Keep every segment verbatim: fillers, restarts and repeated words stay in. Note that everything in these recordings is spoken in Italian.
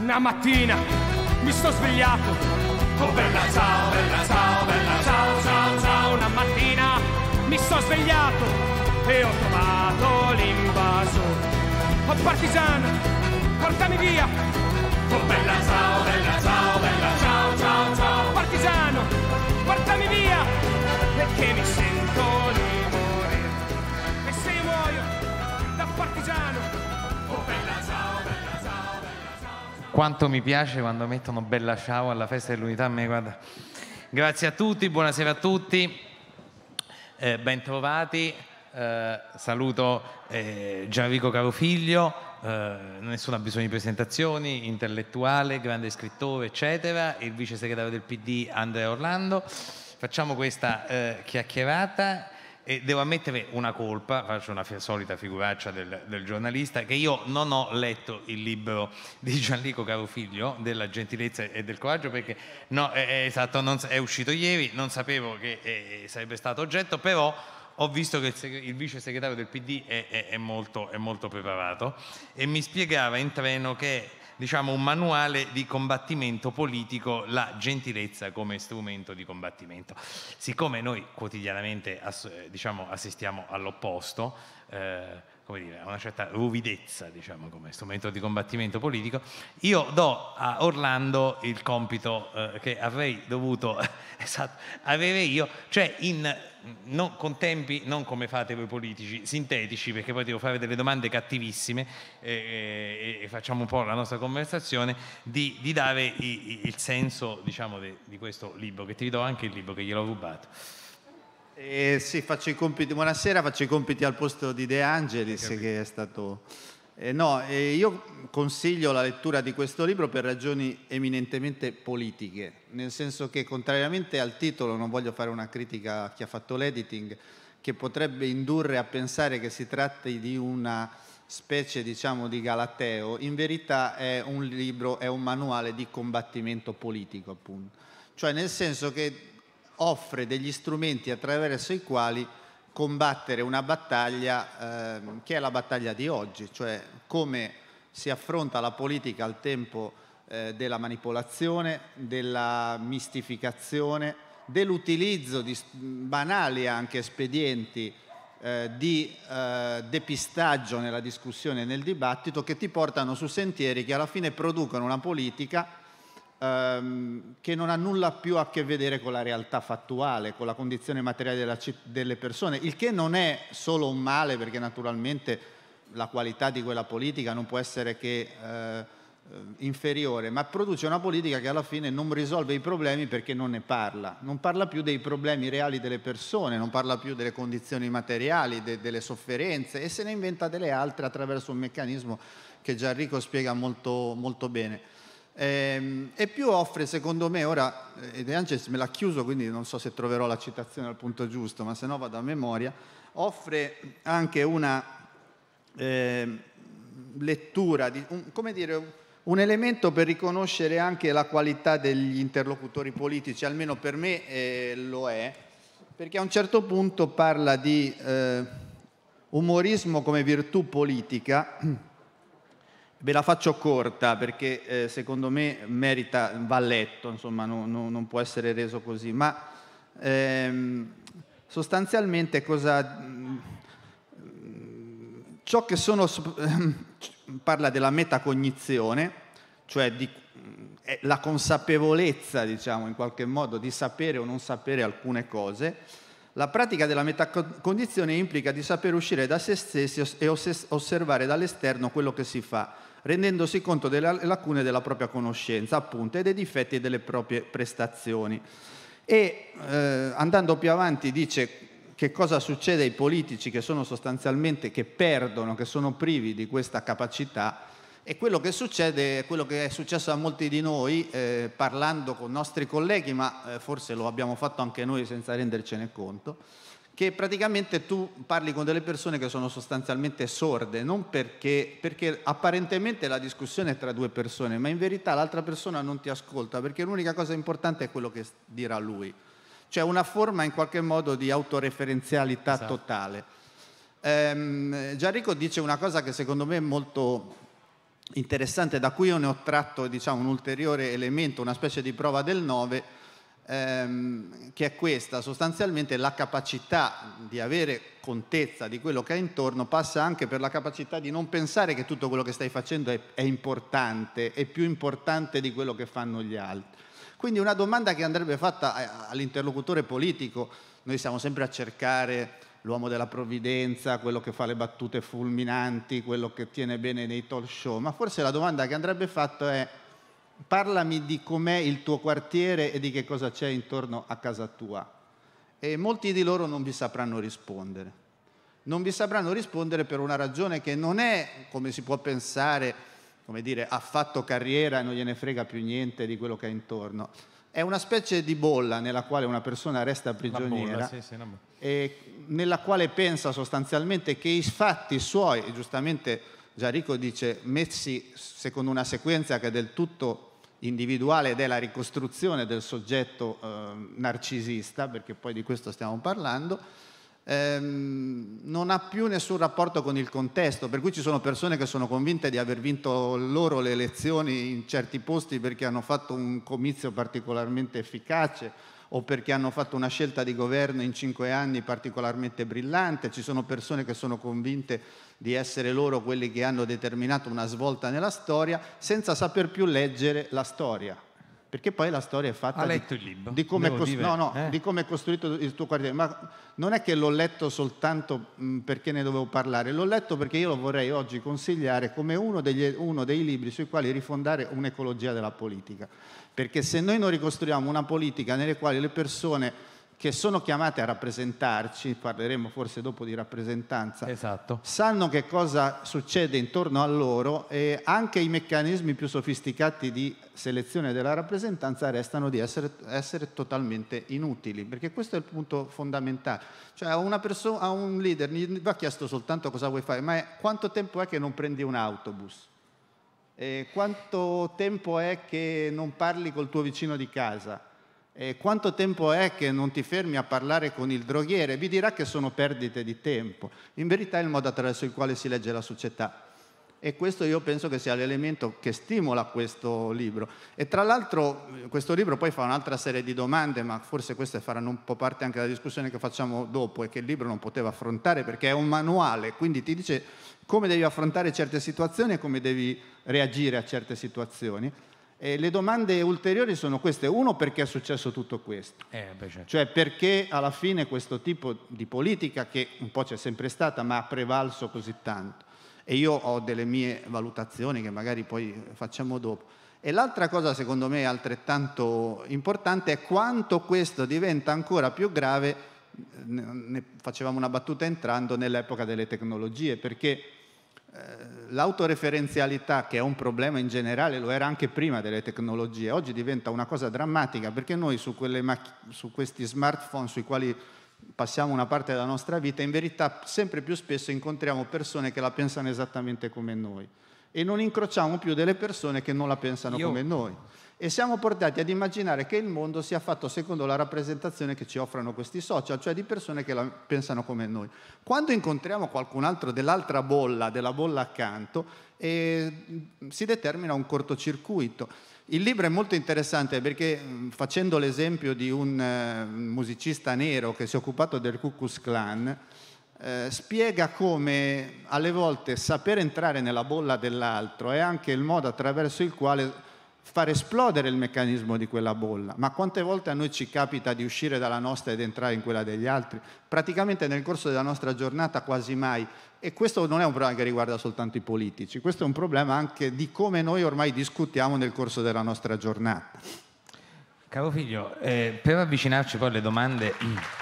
Una mattina mi sto svegliato. Oh bella ciao, bella ciao, bella ciao, ciao, ciao. Una mattina mi sto svegliato e ho trovato l'invasore. Oh partigiano, portami via. Oh bella ciao, bella ciao, bella ciao, ciao, ciao. Partigiano, portami via, perché mi sento di morire. E se io muoio da partigiano, oh bella ciao, bella ciao, bella ciao. Quanto mi piace quando mettono bella ciao alla festa dell'unità. Me, guarda. Grazie a tutti, buonasera a tutti, eh, ben trovati. Eh, saluto eh, Gianrico Carofiglio, eh, nessuno ha bisogno di presentazioni, intellettuale, grande scrittore, eccetera, il vice segretario del P D Andrea Orlando. Facciamo questa eh, chiacchierata e devo ammettere una colpa, faccio una solita figuraccia del, del giornalista, che io non ho letto il libro di Gianrico Carofiglio della gentilezza e del coraggio, perché no, è, è, esatto, non, è uscito ieri, non sapevo che eh, sarebbe stato oggetto, però ho visto che il, il vice segretario del P D è, è, è, molto, è molto preparato e mi spiegava in treno che è, diciamo, un manuale di combattimento politico, la gentilezza come strumento di combattimento. Siccome noi quotidianamente ass, diciamo, assistiamo all'opposto, eh, come dire, a una certa ruvidezza, diciamo, come strumento di combattimento politico, io do a Orlando il compito eh, che avrei dovuto esatto, avere io, cioè in, non, con tempi non come fate voi politici, sintetici, perché poi devo fare delle domande cattivissime eh, e, e facciamo un po' la nostra conversazione, di, di dare i, il senso, diciamo, de, di questo libro, che ti ridò anche il libro che gliel'ho rubato. Eh, sì, faccio i compiti. Buonasera, faccio i compiti al posto di De Angelis, che è stato... Eh, no, eh, io consiglio la lettura di questo libro per ragioni eminentemente politiche, nel senso che, contrariamente al titolo, non voglio fare una critica a chi ha fatto l'editing, che potrebbe indurre a pensare che si tratti di una specie, diciamo, di galateo. In verità è un libro, è un manuale di combattimento politico, appunto. Cioè, nel senso che offre degli strumenti attraverso i quali combattere una battaglia eh, che è la battaglia di oggi, cioè come si affronta la politica al tempo eh, della manipolazione, della mistificazione, dell'utilizzo di banali anche espedienti eh, di eh, depistaggio nella discussione e nel dibattito, che ti portano su sentieri che alla fine producono una politica che non ha nulla più a che vedere con la realtà fattuale, con la condizione materiale della, delle persone, il che non è solo un male, perché naturalmente la qualità di quella politica non può essere che eh, inferiore, ma produce una politica che alla fine non risolve i problemi perché non ne parla, non parla più dei problemi reali delle persone, non parla più delle condizioni materiali, de, delle sofferenze, e se ne inventa delle altre attraverso un meccanismo che Gianrico spiega molto, molto bene. Eh, e più offre, secondo me, ora eh, De Angelis me l'ha chiuso, quindi non so se troverò la citazione al punto giusto, ma se no vado a memoria, offre anche una eh, lettura, di, un, come dire, un elemento per riconoscere anche la qualità degli interlocutori politici, almeno per me eh, lo è, perché a un certo punto parla di eh, umorismo come virtù politica. Ve la faccio corta perché eh, secondo me merita, va letto, insomma, no, no, non può essere reso così, ma ehm, sostanzialmente cosa... Ciò che sono... parla della metacognizione, cioè di eh, la consapevolezza, diciamo, in qualche modo, di sapere o non sapere alcune cose. La pratica della metacognizione implica di saper uscire da se stessi e osservare dall'esterno quello che si fa, rendendosi conto delle lacune della propria conoscenza, appunto, e dei difetti delle proprie prestazioni. E eh, andando più avanti dice che cosa succede ai politici che sono sostanzialmente, che perdono, che sono privi di questa capacità, e quello che succede, quello che è successo a molti di noi, eh, parlando con nostri colleghi, ma eh, forse lo abbiamo fatto anche noi senza rendercene conto, che praticamente tu parli con delle persone che sono sostanzialmente sorde, non perché, perché apparentemente la discussione è tra due persone, ma in verità l'altra persona non ti ascolta, perché l'unica cosa importante è quello che dirà lui. Cioè una forma in qualche modo di autoreferenzialità esatto. totale. Ehm, Gianrico dice una cosa che secondo me è molto interessante da cui io ne ho tratto, diciamo, un ulteriore elemento, una specie di prova del nove, ehm, che è questa: sostanzialmente la capacità di avere contezza di quello che è intorno passa anche per la capacità di non pensare che tutto quello che stai facendo è, è importante, è più importante di quello che fanno gli altri. Quindi una domanda che andrebbe fatta all'interlocutore politico: noi siamo sempre a cercare l'uomo della provvidenza, quello che fa le battute fulminanti, quello che tiene bene nei talk show, ma forse la domanda che andrebbe fatta è: parlami di com'è il tuo quartiere e di che cosa c'è intorno a casa tua. E molti di loro non vi sapranno rispondere. Non vi sapranno rispondere per una ragione che non è, come si può pensare, come dire, ha fatto carriera e non gliene frega più niente di quello che è intorno. È una specie di bolla nella quale una persona resta prigioniera, bolla, sì, sì, no. E nella quale pensa sostanzialmente che i fatti suoi, e giustamente Gianrico dice, messi secondo una sequenza che è del tutto individuale ed è la ricostruzione del soggetto eh, narcisista, perché poi di questo stiamo parlando, ehm, non ha più nessun rapporto con il contesto, per cui ci sono persone che sono convinte di aver vinto loro le elezioni in certi posti perché hanno fatto un comizio particolarmente efficace o perché hanno fatto una scelta di governo in cinque anni particolarmente brillante. Ci sono persone che sono convinte di essere loro quelli che hanno determinato una svolta nella storia, senza saper più leggere la storia, perché poi la storia è fatta ha letto di, il libro? di come costru- no, no, eh? di come è costruito il tuo quartiere. Ma non è che l'ho letto soltanto mh, perché ne dovevo parlare, l'ho letto perché io lo vorrei oggi consigliare come uno, degli, uno dei libri sui quali rifondare un'ecologia della politica. Perché se noi non ricostruiamo una politica nelle quali le persone che sono chiamate a rappresentarci, parleremo forse dopo di rappresentanza, esatto, sanno che cosa succede intorno a loro, e anche i meccanismi più sofisticati di selezione della rappresentanza restano di essere, essere totalmente inutili, perché questo è il punto fondamentale. Cioè a, una persona, a un leader gli va chiesto soltanto cosa vuoi fare, ma è, quanto tempo è che non prendi un autobus? Eh, quanto tempo è che non parli col tuo vicino di casa? Eh, quanto tempo è che non ti fermi a parlare con il droghiere? Vi dirà che sono perdite di tempo. In verità è il modo attraverso il quale si legge la società. E questo io penso che sia l'elemento che stimola questo libro. E tra l'altro questo libro poi fa un'altra serie di domande, ma forse queste faranno un po' parte anche della discussione che facciamo dopo, e che il libro non poteva affrontare perché è un manuale, quindi ti dice come devi affrontare certe situazioni e come devi reagire a certe situazioni. E le domande ulteriori sono queste: uno, perché è successo tutto questo? Eh, beh, certo. Cioè perché alla fine questo tipo di politica, che un po' c'è sempre stata, ma ha prevalso così tanto? E io ho delle mie valutazioni che magari poi facciamo dopo. E l'altra cosa secondo me altrettanto importante è quanto questo diventa ancora più grave, ne facevamo una battuta entrando, nell'epoca delle tecnologie, perché l'autoreferenzialità, che è un problema in generale, lo era anche prima delle tecnologie, oggi diventa una cosa drammatica, perché noi su, quelle mac- su questi smartphone sui quali passiamo una parte della nostra vita, in verità sempre più spesso incontriamo persone che la pensano esattamente come noi e non incrociamo più delle persone che non la pensano Io... come noi. E siamo portati ad immaginare che il mondo sia fatto secondo la rappresentazione che ci offrono questi social, cioè di persone che la pensano come noi. Quando incontriamo qualcun altro dell'altra bolla, della bolla accanto, eh, si determina un cortocircuito. Il libro è molto interessante perché, facendo l'esempio di un uh, musicista nero che si è occupato del Ku Klux Klan, eh, spiega come alle volte saper entrare nella bolla dell'altro è anche il modo attraverso il quale far esplodere il meccanismo di quella bolla. Ma quante volte a noi ci capita di uscire dalla nostra ed entrare in quella degli altri? Praticamente nel corso della nostra giornata quasi mai. E questo non è un problema che riguarda soltanto i politici, questo è un problema anche di come noi ormai discutiamo nel corso della nostra giornata. Caro figlio, eh, per avvicinarci poi alle domande...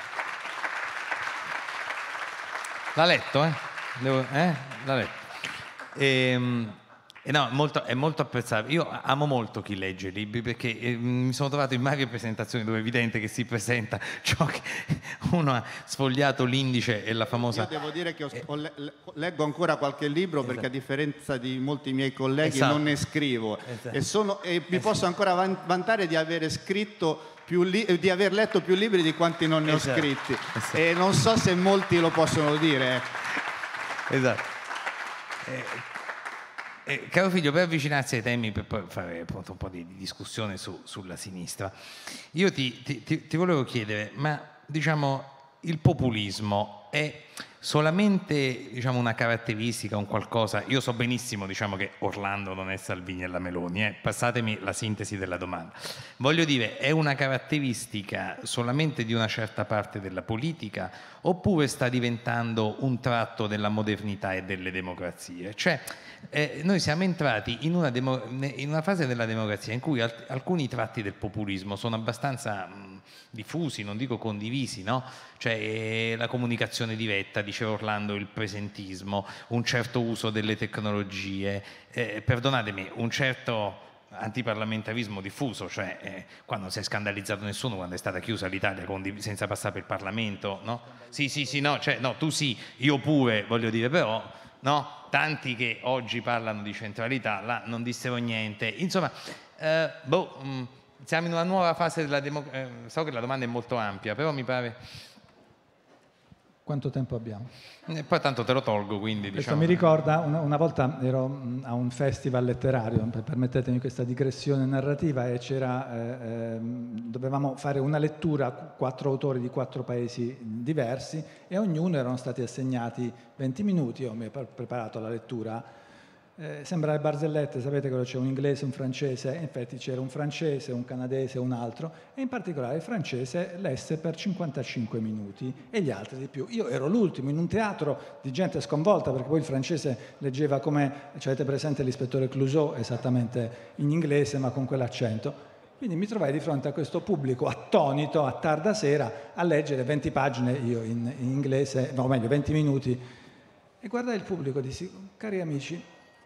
L'ha letto, eh? Devo... eh? L'ha letto. Ehm... Eh no, molto, è molto apprezzabile. Io amo molto chi legge i libri, perché eh, mi sono trovato in varie presentazioni dove è evidente che si presenta ciò che uno ha sfogliato l'indice e la famosa... Io devo dire che ho, ho, leggo ancora qualche libro, esatto, perché a differenza di molti miei colleghi, esatto, non ne scrivo, esatto, e, sono, e mi esatto. posso ancora vantare di avere scritto più li, di aver letto più libri di quanti non ne esatto. ho scritti, esatto. E non so se molti lo possono dire. Esatto. Eh, Eh, caro figlio, per avvicinarsi ai temi, per poi fare appunto un po' di discussione su, sulla sinistra, io ti, ti, ti, ti volevo chiedere, ma diciamo il populismo è solamente diciamo, una caratteristica, un qualcosa? Io so benissimo diciamo, che Orlando non è Salvini e la Meloni, eh? Passatemi la sintesi della domanda. Voglio dire, è una caratteristica solamente di una certa parte della politica oppure sta diventando un tratto della modernità e delle democrazie? Cioè, eh, noi siamo entrati in una, demo, in una fase della democrazia in cui alt- alcuni tratti del populismo sono abbastanza mh, diffusi, non dico condivisi, no? Cioè eh, la comunicazione diretta, diceva Orlando, il presentismo, un certo uso delle tecnologie, eh, perdonatemi, un certo antiparlamentarismo diffuso, cioè eh, quando non si è scandalizzato nessuno quando è stata chiusa l'Italia senza passare per il Parlamento, no? Sì, sì, sì, no, cioè, no, tu sì, io pure, voglio dire, però, no? Tanti che oggi parlano di centralità, là non dissero niente, insomma, eh, boh, mh, siamo in una nuova fase della democrazia, eh, so che la domanda è molto ampia, però mi pare... Quanto tempo abbiamo? E poi tanto te lo tolgo, quindi Questo diciamo... mi ricorda, una, una volta ero a un festival letterario, permettetemi questa digressione narrativa, e c'era, eh, eh, dovevamo fare una lettura, quattro autori di quattro paesi diversi, e a ognuno erano stati assegnati venti minuti. Io mi ho preparato la lettura. Eh, sembra le barzellette, sapete che c'è un inglese, un francese, e infatti c'era un francese, un canadese, un altro, e in particolare il francese lesse per cinquantacinque minuti e gli altri di più. Io ero l'ultimo in un teatro di gente sconvolta, perché poi il francese leggeva come, cioè, avete presente l'ispettore Clouseau, esattamente in inglese ma con quell'accento. Quindi mi trovai di fronte a questo pubblico attonito a tarda sera a leggere venti pagine, io in, in inglese, no meglio venti minuti, e guardai il pubblico e dissi: cari amici,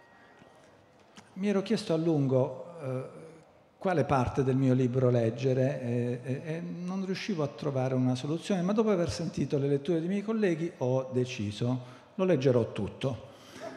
mi ero chiesto a lungo eh, quale parte del mio libro leggere e, e, e non riuscivo a trovare una soluzione, ma dopo aver sentito le letture dei miei colleghi ho deciso, lo leggerò tutto.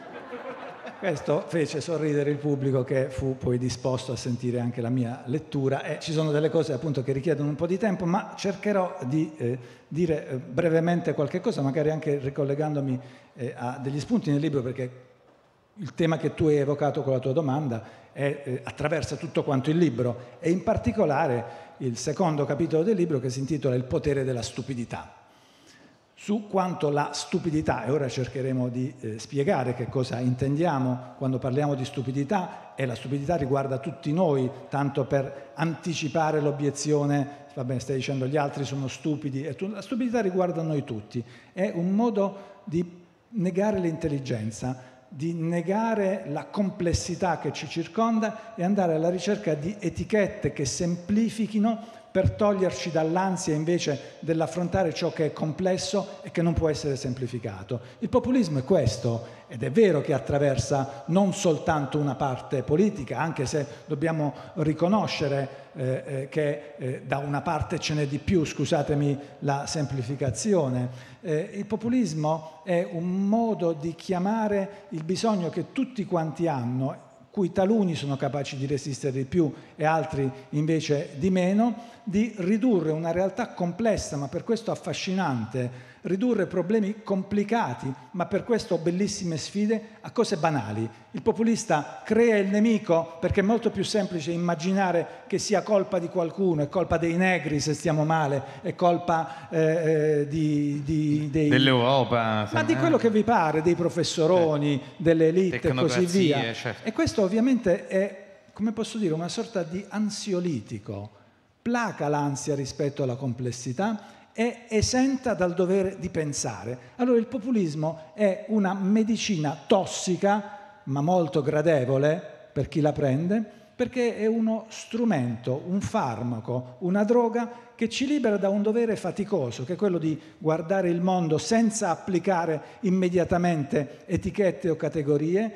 Questo fece sorridere il pubblico, che fu poi disposto a sentire anche la mia lettura, e ci sono delle cose appunto che richiedono un po' di tempo, ma cercherò di eh, dire eh, brevemente qualche cosa, magari anche ricollegandomi eh, a degli spunti nel libro, perché il tema che tu hai evocato con la tua domanda è, eh, attraversa tutto quanto il libro, e in particolare il secondo capitolo del libro, che si intitola Il potere della stupidità. Su quanto la stupidità, e ora cercheremo di eh, spiegare che cosa intendiamo quando parliamo di stupidità, e la stupidità riguarda tutti noi, tanto per anticipare l'obiezione, va bene, stai dicendo gli altri sono stupidi, e tu, la stupidità riguarda noi tutti, è un modo di negare l'intelligenza, di negare la complessità che ci circonda e andare alla ricerca di etichette che semplifichino per toglierci dall'ansia invece dell'affrontare ciò che è complesso e che non può essere semplificato. Il populismo è questo, ed è vero che attraversa non soltanto una parte politica, anche se dobbiamo riconoscere eh, eh, che eh, da una parte ce n'è di più, scusatemi la semplificazione. Eh, il populismo è un modo di chiamare il bisogno che tutti quanti hanno, cui taluni sono capaci di resistere di più e altri invece di meno, di ridurre una realtà complessa ma per questo affascinante, ridurre problemi complicati ma per questo bellissime sfide a cose banali. Il populista crea il nemico perché è molto più semplice immaginare che sia colpa di qualcuno, è colpa dei negri se stiamo male, è colpa eh, di, di, dei, dell'Europa, ma di quello che vi pare, dei professoroni, certo, delle elite e così via. Certo. E questo ovviamente è, come posso dire, una sorta di ansiolitico, placa l'ansia rispetto alla complessità, è esenta dal dovere di pensare. Allora il populismo è una medicina tossica, ma molto gradevole per chi la prende, perché è uno strumento, un farmaco, una droga che ci libera da un dovere faticoso, che è quello di guardare il mondo senza applicare immediatamente etichette o categorie,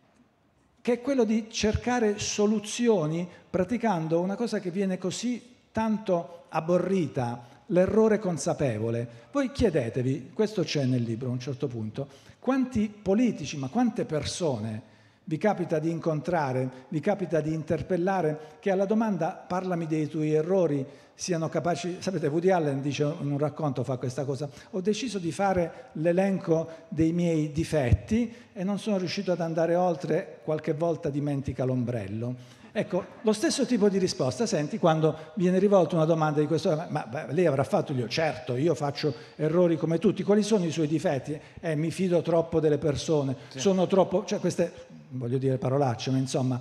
che è quello di cercare soluzioni praticando una cosa che viene così tanto aborrita, l'errore consapevole. Voi chiedetevi, questo c'è nel libro a un certo punto, quanti politici, ma quante persone vi capita di incontrare, vi capita di interpellare, che alla domanda parlami dei tuoi errori siano capaci... Sapete, Woody Allen dice in un racconto, fa questa cosa: ho deciso di fare l'elenco dei miei difetti e non sono riuscito ad andare oltre, qualche volta dimentica l'ombrello. Ecco, lo stesso tipo di risposta senti quando viene rivolta una domanda di questo tipo: ma beh, lei avrà fatto? Io, certo, io faccio errori come tutti. Quali sono i suoi difetti? Eh, mi fido troppo delle persone, sì. sono troppo... Cioè queste, voglio dire parolacce, ma insomma,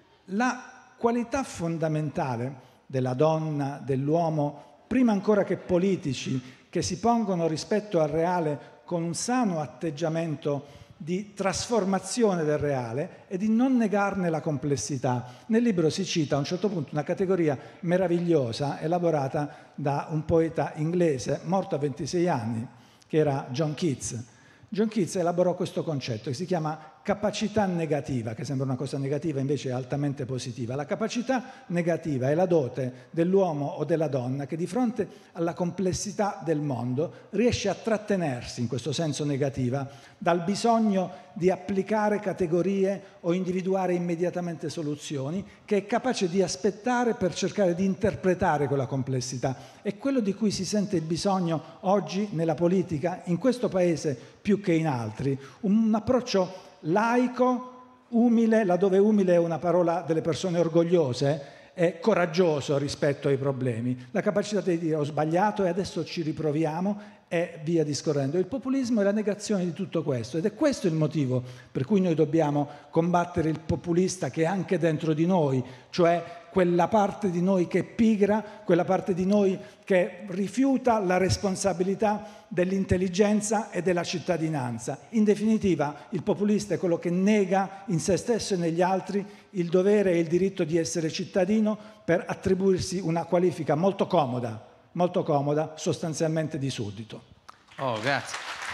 la qualità fondamentale della donna, dell'uomo, prima ancora che politici, che si pongono rispetto al reale con un sano atteggiamento di trasformazione del reale e di non negarne la complessità. Nel libro si cita a un certo punto una categoria meravigliosa elaborata da un poeta inglese morto a ventisei anni, che era John Keats. John Keats elaborò questo concetto che si chiama capacità negativa, che sembra una cosa negativa, invece è altamente positiva. La capacità negativa è la dote dell'uomo o della donna che di fronte alla complessità del mondo riesce a trattenersi, in questo senso negativa, dal bisogno di applicare categorie o individuare immediatamente soluzioni, che è capace di aspettare per cercare di interpretare quella complessità. È quello di cui si sente il bisogno oggi nella politica, in questo Paese più che in altri. Un approccio laico, umile, laddove umile è una parola delle persone orgogliose, è coraggioso rispetto ai problemi, la capacità di dire ho sbagliato e adesso ci riproviamo e via discorrendo. Il populismo è la negazione di tutto questo ed è questo il motivo per cui noi dobbiamo combattere il populista che è anche dentro di noi, cioè quella parte di noi che è pigra, quella parte di noi che rifiuta la responsabilità dell'intelligenza e della cittadinanza. In definitiva, il populista è quello che nega in se stesso e negli altri il dovere e il diritto di essere cittadino per attribuirsi una qualifica molto comoda, molto comoda, sostanzialmente di suddito. Oh, grazie.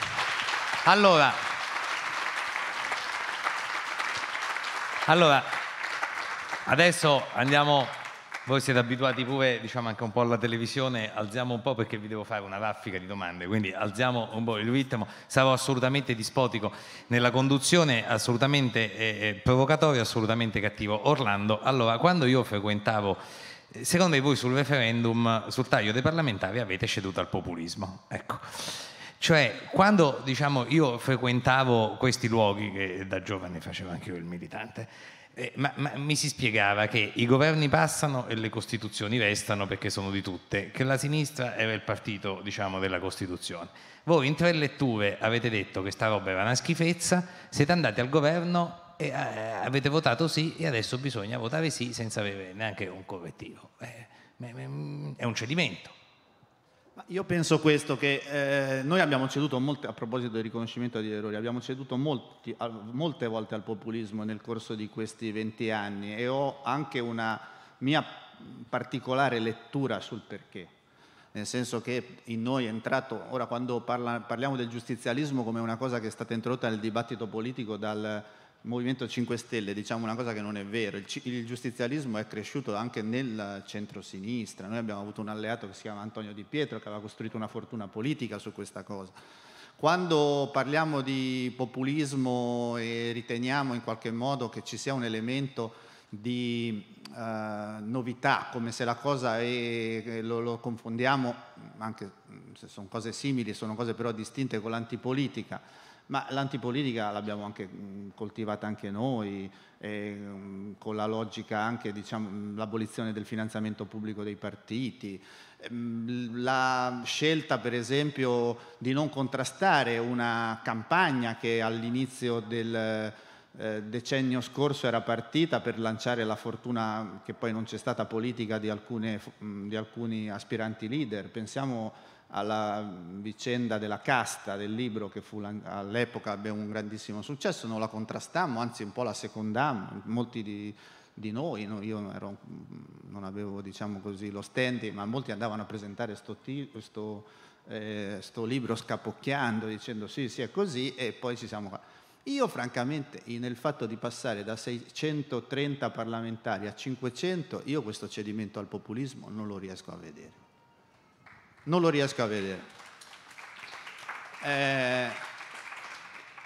Allora, allora adesso andiamo, voi siete abituati pure, diciamo, anche un po' alla televisione, alziamo un po' perché vi devo fare una raffica di domande, quindi alziamo un po' il ritmo, sarò assolutamente dispotico nella conduzione, assolutamente eh, provocatorio, assolutamente cattivo. Orlando, allora, quando io frequentavo, secondo me voi sul referendum, sul taglio dei parlamentari avete ceduto al populismo, ecco. Cioè, quando, diciamo, io frequentavo questi luoghi, che da giovane facevo anche io il militante, Eh, ma, ma mi si spiegava che i governi passano e le costituzioni restano perché sono di tutte, che la sinistra era il partito, diciamo, della Costituzione. Voi in tre letture avete detto che sta roba era una schifezza, siete andati al governo e eh, avete votato sì e adesso bisogna votare sì senza avere neanche un correttivo. Eh, è un cedimento. Io penso questo, che eh, noi abbiamo ceduto molte, a proposito del riconoscimento degli errori, abbiamo ceduto molti, molte volte al populismo nel corso di questi venti anni e ho anche una mia particolare lettura sul perché. Nel senso che in noi è entrato, ora quando parla, parliamo del giustizialismo come una cosa che è stata introdotta nel dibattito politico dal Movimento cinque Stelle, diciamo una cosa che non è vero. Il, il giustizialismo è cresciuto anche nel centro-sinistra. Noi abbiamo avuto un alleato che si chiama Antonio Di Pietro che aveva costruito una fortuna politica su questa cosa. Quando parliamo di populismo e riteniamo in qualche modo che ci sia un elemento di uh, novità, come se la cosa è, lo, lo confondiamo, anche se sono cose simili, sono cose però distinte, con l'antipolitica. Ma l'antipolitica l'abbiamo anche coltivata anche noi, eh, con la logica anche, diciamo, l'abolizione del finanziamento pubblico dei partiti, la scelta per esempio di non contrastare una campagna che all'inizio del eh, decennio scorso era partita per lanciare la fortuna, che poi non c'è stata, politica di, alcune, di alcuni aspiranti leader. Pensiamo alla vicenda della casta del libro, che fu all'epoca ebbe un grandissimo successo. Non la contrastammo, anzi un po' la secondammo, molti di, di noi, no? Io ero, non avevo, diciamo così, lo standing, ma molti andavano a presentare sto, sto, eh, sto libro scapocchiando, dicendo sì, sì, è così, e poi ci siamo qua. Io francamente, nel fatto di passare da seicentotrenta parlamentari a cinquecento, io questo cedimento al populismo non lo riesco a vedere. Non lo riesco a vedere. Eh,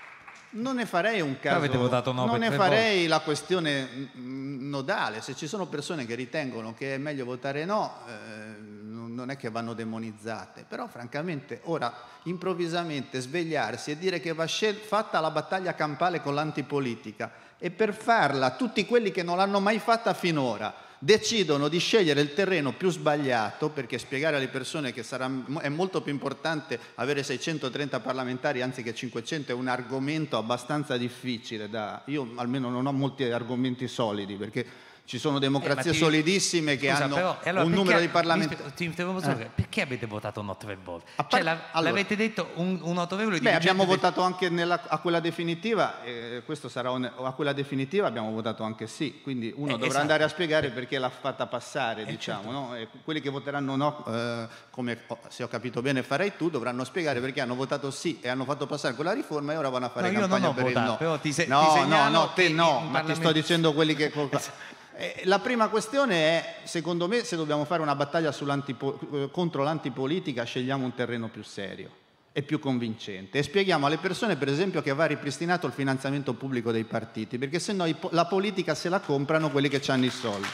Non ne farei un caso, avete votato no non per ne tre farei volte. la questione nodale. Se ci sono persone che ritengono che è meglio votare no, eh, non è che vanno demonizzate, però francamente ora improvvisamente svegliarsi e dire che va fatta la battaglia campale con l'antipolitica e per farla tutti quelli che non l'hanno mai fatta finora decidono di scegliere il terreno più sbagliato, perché spiegare alle persone che sarà, è molto più importante avere seicentotrenta parlamentari anziché cinquecento è un argomento abbastanza difficile da, io almeno non ho molti argomenti solidi, perché ci sono democrazie eh, ti... solidissime che Scusa, hanno però, allora, un numero di parlamentari. Ti interrompo solo, eh. Perché avete votato no tre volte? Par... Cioè, la, allora, l'avete detto un, un autorevole Beh, abbiamo del... votato anche nella, a quella definitiva, eh, questo sarà un, a quella definitiva abbiamo votato anche sì, quindi uno eh, dovrà esatto. andare a spiegare perché l'ha fatta passare, eh, diciamo, certo. no? E quelli che voteranno no, eh, come se ho capito bene farai tu, dovranno spiegare perché hanno votato sì e hanno fatto passare quella riforma e ora vanno a fare no, campagna io non ho per votato, il no. Però ti se, no, ti no, no, te no, ma Parlamento... ti sto dicendo quelli che... La prima questione è, secondo me, se dobbiamo fare una battaglia contro l'antipolitica, scegliamo un terreno più serio e più convincente e spieghiamo alle persone, per esempio, che va ripristinato il finanziamento pubblico dei partiti, perché se no la politica se la comprano quelli che hanno i soldi.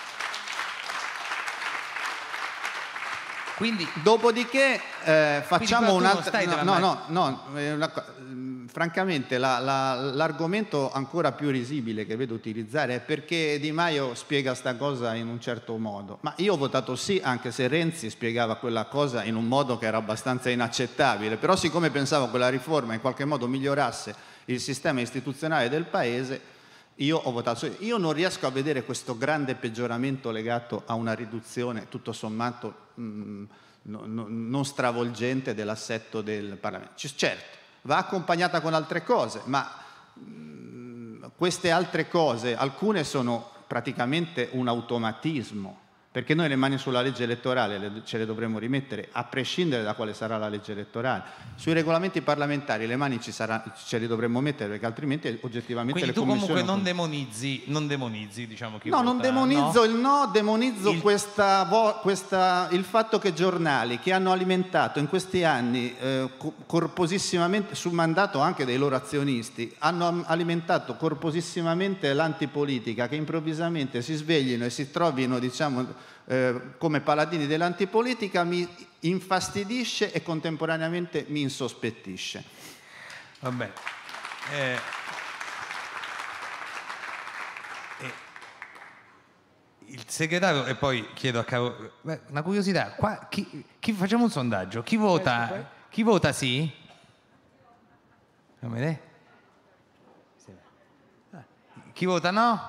Quindi, Dopodiché eh, facciamo un'altra... No, no, no, no una, francamente la, la, l'argomento ancora più risibile che vedo utilizzare è perché Di Maio spiega sta cosa in un certo modo. Ma io ho votato sì anche se Renzi spiegava quella cosa in un modo che era abbastanza inaccettabile, però siccome pensavo che la riforma in qualche modo migliorasse il sistema istituzionale del Paese, io ho votato. Io non riesco a vedere questo grande peggioramento legato a una riduzione tutto sommato mh, no, no, non stravolgente dell'assetto del Parlamento. Certo, va accompagnata con altre cose, ma mh, queste altre cose, alcune sono praticamente un automatismo, perché noi le mani sulla legge elettorale le, ce le dovremo rimettere a prescindere da quale sarà la legge elettorale. Sui regolamenti parlamentari le mani ci sarà, ce le dovremmo mettere, perché altrimenti oggettivamente Quindi le tu commissioni... comunque non demonizzi, non demonizzi diciamo, chi no, vota, non demonizzo no? il no, demonizzo il... Questa, questa, il fatto che giornali che hanno alimentato in questi anni eh, corposissimamente, sul mandato anche dei loro azionisti, hanno alimentato corposissimamente l'antipolitica, che improvvisamente si sveglino e si trovino, diciamo, Eh, come paladini dell'antipolitica, mi infastidisce e contemporaneamente mi insospettisce. Vabbè. Eh, eh, il segretario, e poi chiedo a Caro, beh, una curiosità, qua, chi, chi, facciamo un sondaggio, chi vota, chi vota sì? Chi vota no?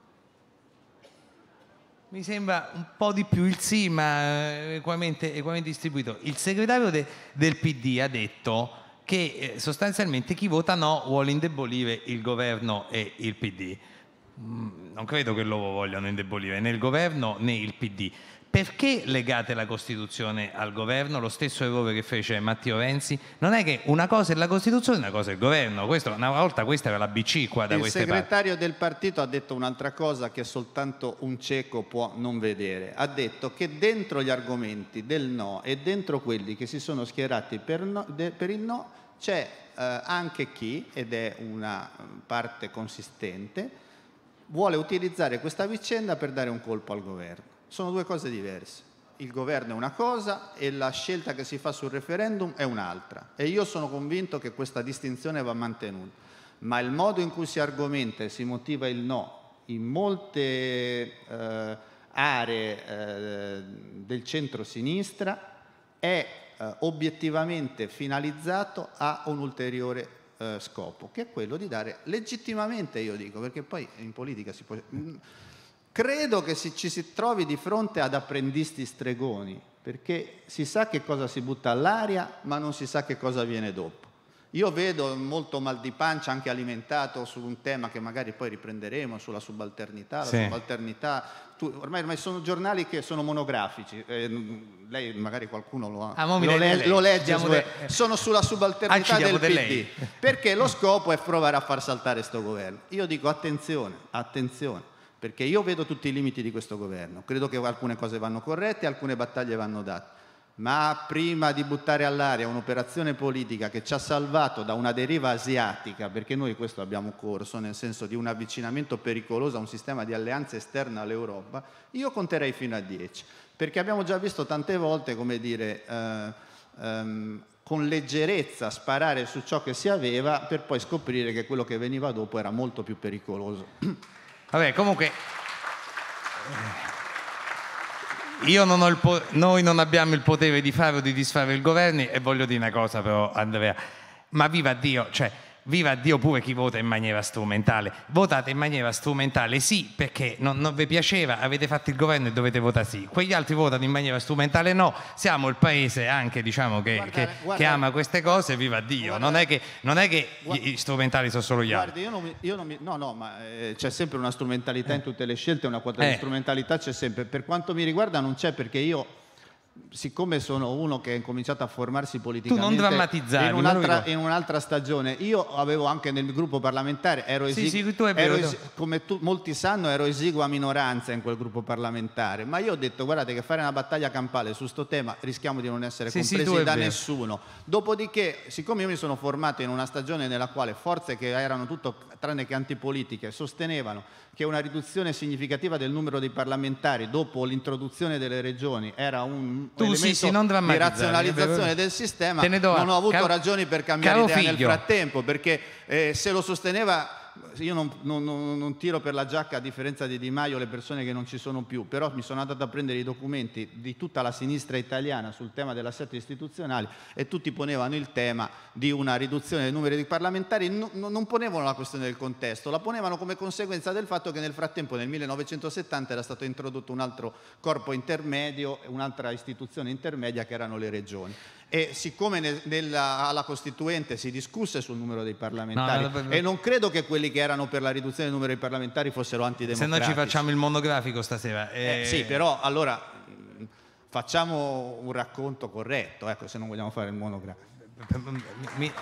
Mi sembra un po' di più il sì, ma equamente, equamente distribuito. Il segretario de, del P D ha detto che eh, sostanzialmente chi vota no vuole indebolire il governo e il P D. Mm, non credo che loro vogliano indebolire né il governo né il P D. Perché legate la Costituzione al governo? Lo stesso errore che fece Matteo Renzi. Non è che una cosa è la Costituzione e una cosa è il governo. Questo, una volta questa era la B C qua da il queste parti. Il segretario del partito ha detto un'altra cosa che soltanto un cieco può non vedere. Ha detto che dentro gli argomenti del no e dentro quelli che si sono schierati per, no, de, per il no c'è eh, anche chi, ed è una parte consistente, vuole utilizzare questa vicenda per dare un colpo al governo. Sono due cose diverse. Il governo è una cosa e la scelta che si fa sul referendum è un'altra. E io sono convinto che questa distinzione va mantenuta. Ma il modo in cui si argomenta e si motiva il no in molte eh, aree eh, del centro-sinistra è eh, obiettivamente finalizzato a un ulteriore eh, scopo, che è quello di dare legittimamente, io dico, perché poi in politica si può... Credo che si, ci si trovi di fronte ad apprendisti stregoni, perché si sa che cosa si butta all'aria, ma non si sa che cosa viene dopo. Io vedo molto mal di pancia anche alimentato su un tema che magari poi riprenderemo, sulla subalternità. La sì. subalternità tu, ormai, ormai sono giornali che sono monografici, eh, lei magari qualcuno lo, ha, ah, lo, le, lo legge, su, de... sono sulla subalternità del P D, lei. Perché lo scopo è provare a far saltare sto governo. Io dico attenzione, attenzione. Perché io vedo tutti i limiti di questo governo, credo che alcune cose vanno corrette, alcune battaglie vanno date, ma prima di buttare all'aria un'operazione politica che ci ha salvato da una deriva asiatica, perché noi questo abbiamo corso, nel senso di un avvicinamento pericoloso a un sistema di alleanza esterna all'Europa, io conterei fino a dieci, perché abbiamo già visto tante volte, come dire, eh, ehm, con leggerezza sparare su ciò che si aveva per poi scoprire che quello che veniva dopo era molto più pericoloso. Vabbè, comunque... Io non ho il po- noi non abbiamo il potere di fare o di disfare il governo, e voglio dire una cosa però, Andrea, ma viva Dio, cioè viva Dio pure chi vota in maniera strumentale. Votate in maniera strumentale sì perché non, non vi piaceva, avete fatto il governo e dovete votare sì. Quegli altri votano in maniera strumentale no. Siamo il paese anche, diciamo, che, Guarda, che, guarda, che ama queste cose, viva Dio. Guarda, non è che, non è che guarda, gli strumentali sono solo gli altri. Guardi, io non mi, io non mi, no, no, ma eh, c'è sempre una strumentalità eh. in tutte le scelte, una quota eh. di strumentalità c'è sempre. Per quanto mi riguarda non c'è, perché io, siccome sono uno che ha incominciato a formarsi politicamente, tu non drammatizzare in un'altra, in un'altra stagione, io avevo anche nel gruppo parlamentare, ero esigu- sì, sì, tu è ero vero, es- come tu, molti sanno, ero esigua minoranza in quel gruppo parlamentare, ma io ho detto guardate che fare una battaglia campale su sto tema rischiamo di non essere sì, compresi sì, da vero. nessuno. Dopodiché, siccome io mi sono formato in una stagione nella quale forze che erano tutto tranne che antipolitiche sostenevano che una riduzione significativa del numero dei parlamentari dopo l'introduzione delle regioni era un tu, elemento sì, sì, non di razionalizzazione del sistema, non ho avuto Caro, ragioni per cambiare idea figlio. nel frattempo, perché eh, se lo sosteneva, io non, non, non, non tiro per la giacca, a differenza di Di Maio, le persone che non ci sono più, però mi sono andato a prendere i documenti di tutta la sinistra italiana sul tema dell'assetto istituzionale e tutti ponevano il tema di una riduzione del numero di parlamentari, no, non ponevano la questione del contesto, la ponevano come conseguenza del fatto che nel frattempo nel millenovecentosettanta era stato introdotto un altro corpo intermedio, un'altra istituzione intermedia che erano le regioni. E siccome nel, nella, alla Costituente si discusse sul numero dei parlamentari, no, no, no, e non credo che quelli che erano per la riduzione del numero dei parlamentari fossero antidemocratici. Se noi ci facciamo il monografico stasera. Eh, eh, sì, però allora facciamo un racconto corretto, ecco, se non vogliamo fare il monografico. Mi...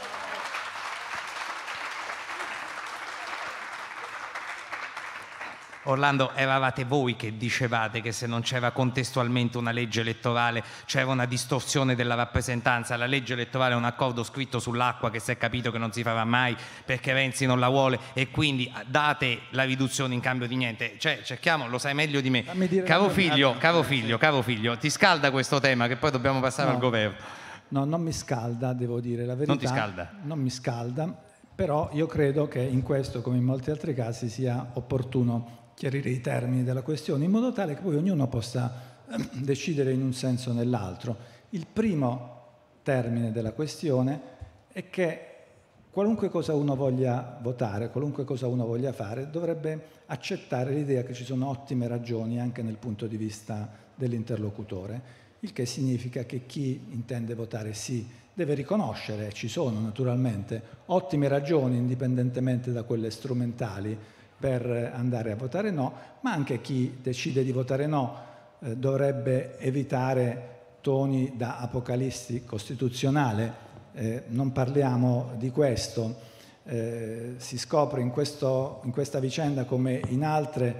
Orlando, eravate voi che dicevate che se non c'era contestualmente una legge elettorale c'era una distorsione della rappresentanza. La legge elettorale è un accordo scritto sull'acqua che si è capito che non si farà mai perché Renzi non la vuole, e quindi date la riduzione in cambio di niente. Cioè, cerchiamo, lo sai meglio di me. Caro figlio, caro figlio, caro figlio, ti scalda questo tema che poi dobbiamo passare no, al governo? No, non mi scalda, devo dire la verità. Non ti scalda? Non mi scalda, però io credo che in questo, come in molti altri casi, sia opportuno chiarire i termini della questione in modo tale che poi ognuno possa decidere in un senso o nell'altro. Il primo termine della questione è che qualunque cosa uno voglia votare, qualunque cosa uno voglia fare, dovrebbe accettare l'idea che ci sono ottime ragioni anche nel punto di vista dell'interlocutore, il che significa che chi intende votare sì deve riconoscere, ci sono naturalmente ottime ragioni indipendentemente da quelle strumentali per andare a votare no, ma anche chi decide di votare no eh, dovrebbe evitare toni da apocalissi costituzionale. Eh, non parliamo di questo. Eh, si scopre in, questo, in questa vicenda, come in altre,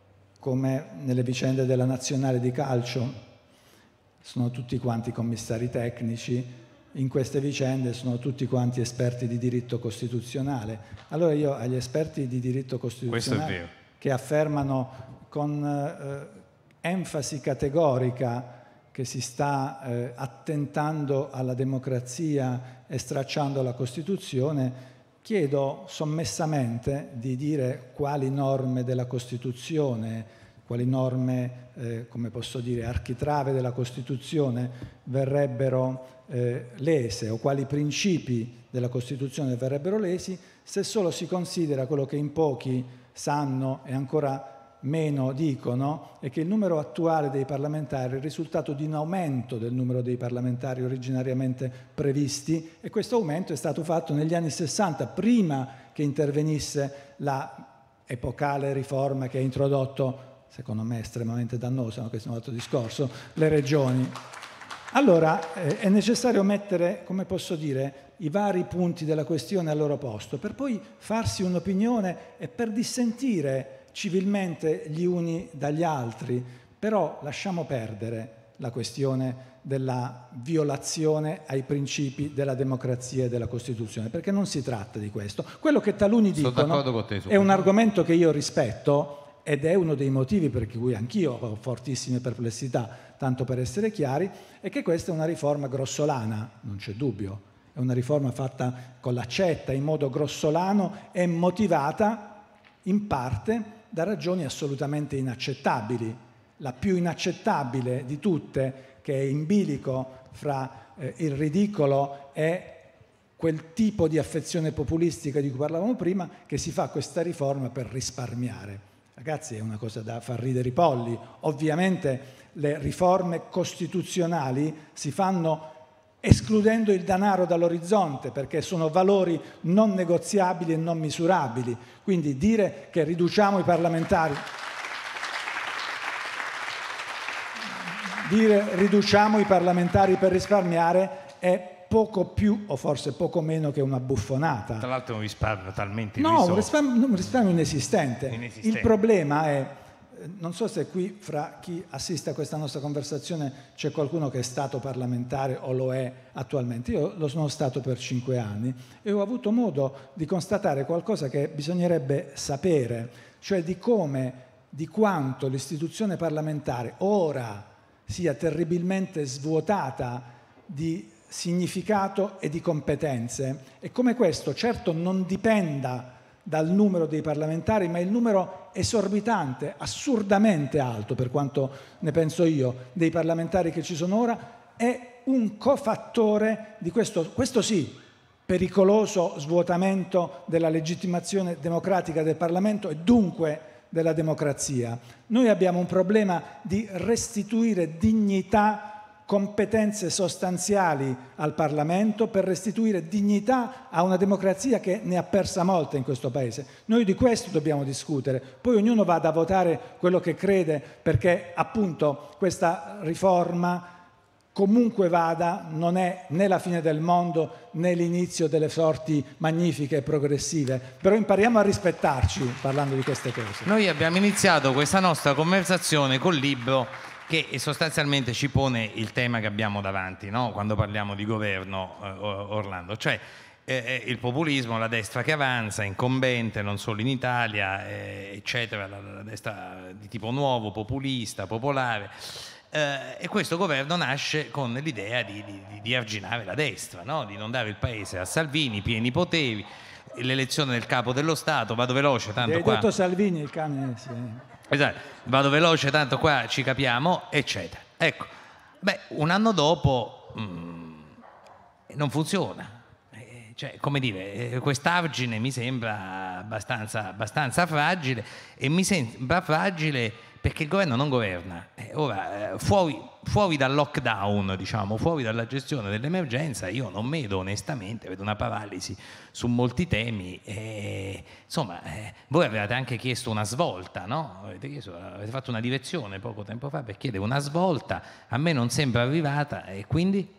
come nelle vicende della nazionale di calcio, sono tutti quanti commissari tecnici. In queste vicende sono tutti quanti esperti di diritto costituzionale. Allora io agli esperti di diritto costituzionale che affermano con eh, enfasi categorica che si sta eh, attentando alla democrazia e stracciando la Costituzione, chiedo sommessamente di dire quali norme della Costituzione, quali norme, eh, come posso dire, architrave della Costituzione verrebbero eh, lese, o quali principi della Costituzione verrebbero lesi, se solo si considera quello che in pochi sanno e ancora meno dicono, è che il numero attuale dei parlamentari è il risultato di un aumento del numero dei parlamentari originariamente previsti, e questo aumento è stato fatto negli anni sessanta, prima che intervenisse la epocale riforma che ha introdotto, secondo me estremamente dannosa, ma questo è un altro discorso, le regioni. Allora eh, è necessario mettere, come posso dire, i vari punti della questione al loro posto, per poi farsi un'opinione e per dissentire civilmente gli uni dagli altri. Però lasciamo perdere la questione della violazione ai principi della democrazia e della Costituzione, perché non si tratta di questo. Quello che taluni dicono è un argomento che io rispetto ed è uno dei motivi per cui anch'io ho fortissime perplessità, tanto per essere chiari, è che questa è una riforma grossolana, non c'è dubbio, è una riforma fatta con l'accetta in modo grossolano e motivata in parte da ragioni assolutamente inaccettabili. La più inaccettabile di tutte, che è in bilico fra eh, il ridicolo e quel tipo di affezione populistica di cui parlavamo prima, che si fa questa riforma per risparmiare. Ragazzi, è una cosa da far ridere i polli. Ovviamente le riforme costituzionali si fanno escludendo il denaro dall'orizzonte, perché sono valori non negoziabili e non misurabili. Quindi dire che riduciamo i parlamentari... Dire riduciamo i parlamentari per risparmiare è poco più o forse poco meno che una buffonata. Tra l'altro è un risparmio talmente no, un risparmio, un risparmio inesistente. inesistente. Il problema è, non so se qui fra chi assiste a questa nostra conversazione c'è qualcuno che è stato parlamentare o lo è attualmente. Io lo sono stato per cinque anni e ho avuto modo di constatare qualcosa che bisognerebbe sapere, cioè di come, di quanto l'istituzione parlamentare ora sia terribilmente svuotata di significato e di competenze e come questo certo non dipenda dal numero dei parlamentari, ma il numero esorbitante, assurdamente alto per quanto ne penso io, dei parlamentari che ci sono ora, è un cofattore di questo, questo sì, pericoloso svuotamento della legittimazione democratica del Parlamento e dunque della democrazia. Noi abbiamo un problema di restituire dignità, competenze sostanziali al Parlamento per restituire dignità a una democrazia che ne ha persa molta in questo Paese. Noi di questo dobbiamo discutere, poi ognuno vada a votare quello che crede, perché appunto questa riforma comunque vada, non è né la fine del mondo né l'inizio delle sorti magnifiche e progressive, però impariamo a rispettarci parlando di queste cose. Noi abbiamo iniziato questa nostra conversazione col libro che sostanzialmente ci pone il tema che abbiamo davanti, no? Quando parliamo di governo, eh, Orlando, cioè eh, il populismo, la destra che avanza, incombente non solo in Italia, eh, eccetera, la, la destra di tipo nuovo, populista, popolare. Eh, e questo governo nasce con l'idea di, di, di arginare la destra, no? Di non dare il paese a Salvini, pieni poteri, l'elezione del capo dello Stato, vado veloce, tanto hai qua... detto Salvini, il cane... Sì. Esatto, vado veloce, tanto qua ci capiamo, eccetera. Ecco, beh, un anno dopo mh, non funziona. Eh, cioè, come dire, eh, quest'argine mi sembra abbastanza, abbastanza fragile e mi sembra fragile perché il governo non governa. Eh, ora, eh, fuori, fuori dal lockdown, diciamo, fuori dalla gestione dell'emergenza, io non vedo onestamente, vedo una paralisi su molti temi. Eh, insomma, eh, voi avevate anche chiesto una svolta, no? Avete, chiesto, avete fatto una direzione poco tempo fa per chiedere una svolta, a me non sembra arrivata e quindi?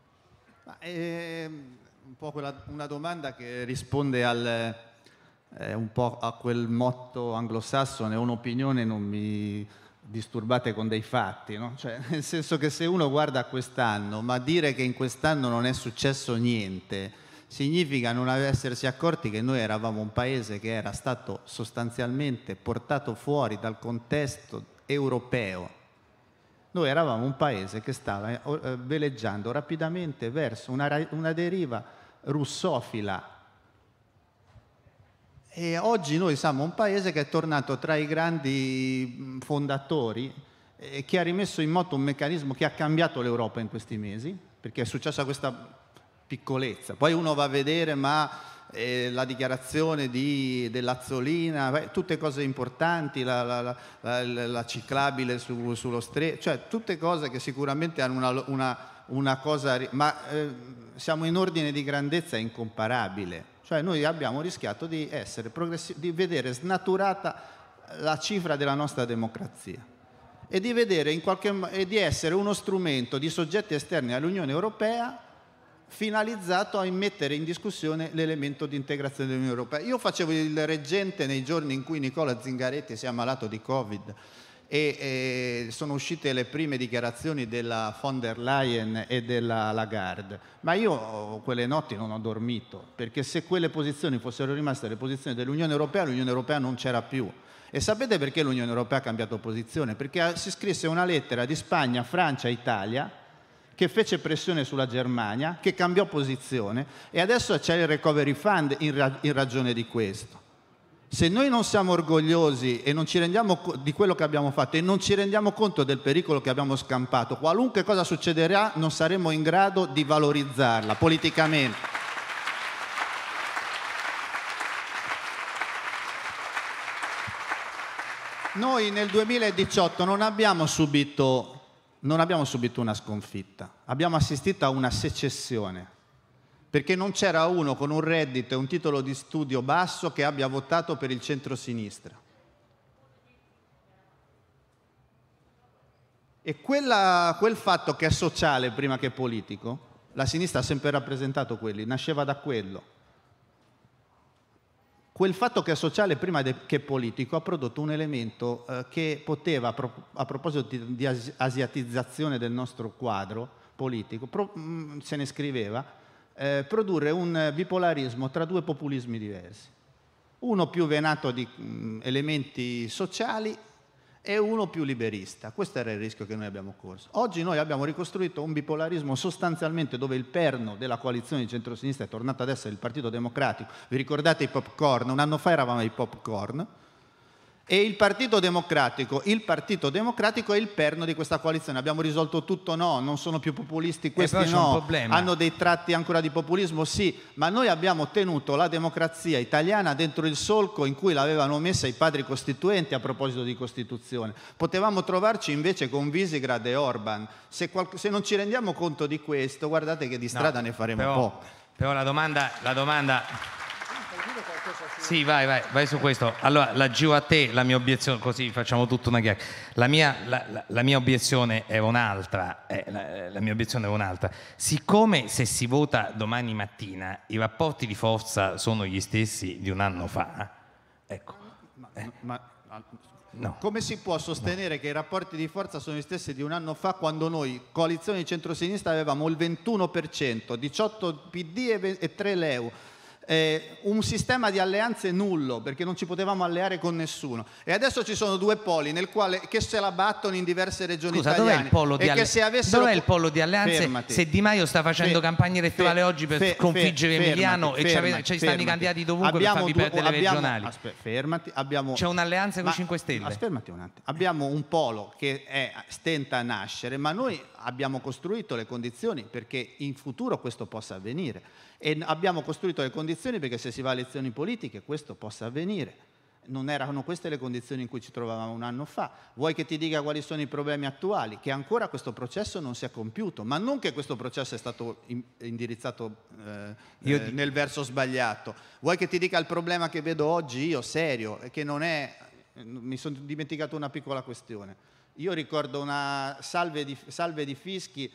Ma è un po' quella, una domanda che risponde al... Eh, un po' a quel motto anglosassone, un'opinione non mi disturbate con dei fatti, no? Cioè, nel senso che se uno guarda quest'anno, ma dire che in quest'anno non è successo niente significa non essersi accorti che noi eravamo un paese che era stato sostanzialmente portato fuori dal contesto europeo. Noi eravamo un paese che stava veleggiando rapidamente verso una, una deriva russofila. E oggi noi siamo un paese che è tornato tra i grandi fondatori e che ha rimesso in moto un meccanismo che ha cambiato l'Europa in questi mesi, perché è successa questa piccolezza. Poi uno va a vedere, ma eh, la dichiarazione di, dell'Azzolina, beh, tutte cose importanti, la, la, la, la ciclabile su, sullo stretto, cioè tutte cose che sicuramente hanno una, una, una cosa, ma eh, siamo in ordine di grandezza incomparabile. Cioè noi abbiamo rischiato di, essere di vedere snaturata la cifra della nostra democrazia e di, vedere in qualche, e di essere uno strumento di soggetti esterni all'Unione Europea finalizzato a mettere in discussione l'elemento di integrazione dell'Unione Europea. Io facevo il reggente nei giorni in cui Nicola Zingaretti si è ammalato di Covid e, e sono uscite le prime dichiarazioni della von der Leyen e della Lagarde, ma io quelle notti non ho dormito, perché se quelle posizioni fossero rimaste le posizioni dell'Unione Europea, l'Unione Europea non c'era più. E sapete perché l'Unione Europea ha cambiato posizione? Perché si scrisse una lettera di Spagna, Francia e Italia che fece pressione sulla Germania, che cambiò posizione, e adesso c'è il Recovery Fund in, ra- in ragione di questo. Se noi non siamo orgogliosi e non ci rendiamo co- di quello che abbiamo fatto e non ci rendiamo conto del pericolo che abbiamo scampato, qualunque cosa succederà non saremo in grado di valorizzarla politicamente. Noi nel duemiladiciotto non abbiamo subito, non abbiamo subito una sconfitta, abbiamo assistito a una secessione, perché non c'era uno con un reddito e un titolo di studio basso che abbia votato per il centro-sinistra. E quella, quel fatto che è sociale prima che politico, la sinistra ha sempre rappresentato quelli, nasceva da quello. Quel fatto che è sociale prima che politico ha prodotto un elemento eh, che poteva, a, pro- a proposito di, di as- asiatizzazione del nostro quadro politico, pro- mh, se ne scriveva, eh, produrre un bipolarismo tra due populismi diversi. Uno più venato di mh, elementi sociali e uno più liberista. Questo era il rischio che noi abbiamo corso. Oggi noi abbiamo ricostruito un bipolarismo sostanzialmente dove il perno della coalizione di centrosinistra è tornato ad essere il Partito Democratico. Vi ricordate i popcorn? Un anno fa eravamo ai popcorn. E il Partito Democratico, il Partito Democratico è il perno di questa coalizione. Abbiamo risolto tutto? No, non sono più populisti, questi eh, no, hanno dei tratti ancora di populismo? Sì, ma noi abbiamo tenuto la democrazia italiana dentro il solco in cui l'avevano messa i padri costituenti a proposito di Costituzione. Potevamo trovarci invece con Visegrad e Orban. Se, qual- se non ci rendiamo conto di questo, guardate che di strada no, ne faremo però, poco. Però la domanda... La domanda... Sì, vai, vai, vai su questo. Allora, la giro a te, la mia obiezione, così facciamo tutta una chiacchiera. La mia, la, la, la mia obiezione era un'altra, eh, la, la mia obiezione era un'altra. Siccome se si vota domani mattina i rapporti di forza sono gli stessi di un anno fa, ecco. Eh. Ma, ma, no. Come si può sostenere no. che i rapporti di forza sono gli stessi di un anno fa quando noi, coalizione di centrosinistra, avevamo il ventuno per cento, diciotto P D e tre L E U? Eh, un sistema di alleanze nullo, perché non ci potevamo alleare con nessuno, e adesso ci sono due poli nel quale, che se la battono in diverse regioni Scusa, italiane. Dov'è il polo di, alle... avessero... dov'è il polo di alleanze? Fermati. Se Di Maio sta facendo Fe... campagna elettorale fe... oggi per fe... sconfiggere fe... Emiliano fermati, e fermati, ci stanno i candidati dovunque abbiamo per farvi due... perdere le abbiamo... regionali. Aspetta, fermati, abbiamo... C'è un'alleanza con ma... i cinque Stelle. Aspetta, fermati un attimo. Abbiamo un polo che è... stenta a nascere, ma noi abbiamo costruito le condizioni perché in futuro questo possa avvenire. E abbiamo costruito le condizioni perché se si va a elezioni politiche questo possa avvenire. Non erano queste le condizioni in cui ci trovavamo un anno fa. Vuoi che ti dica quali sono i problemi attuali? Che ancora questo processo non si è compiuto, ma non che questo processo è stato in, indirizzato eh, io eh, nel verso sbagliato. Vuoi che ti dica il problema che vedo oggi io, serio, e che non è... Mi sono dimenticato una piccola questione. Io ricordo una salve di, salve di fischi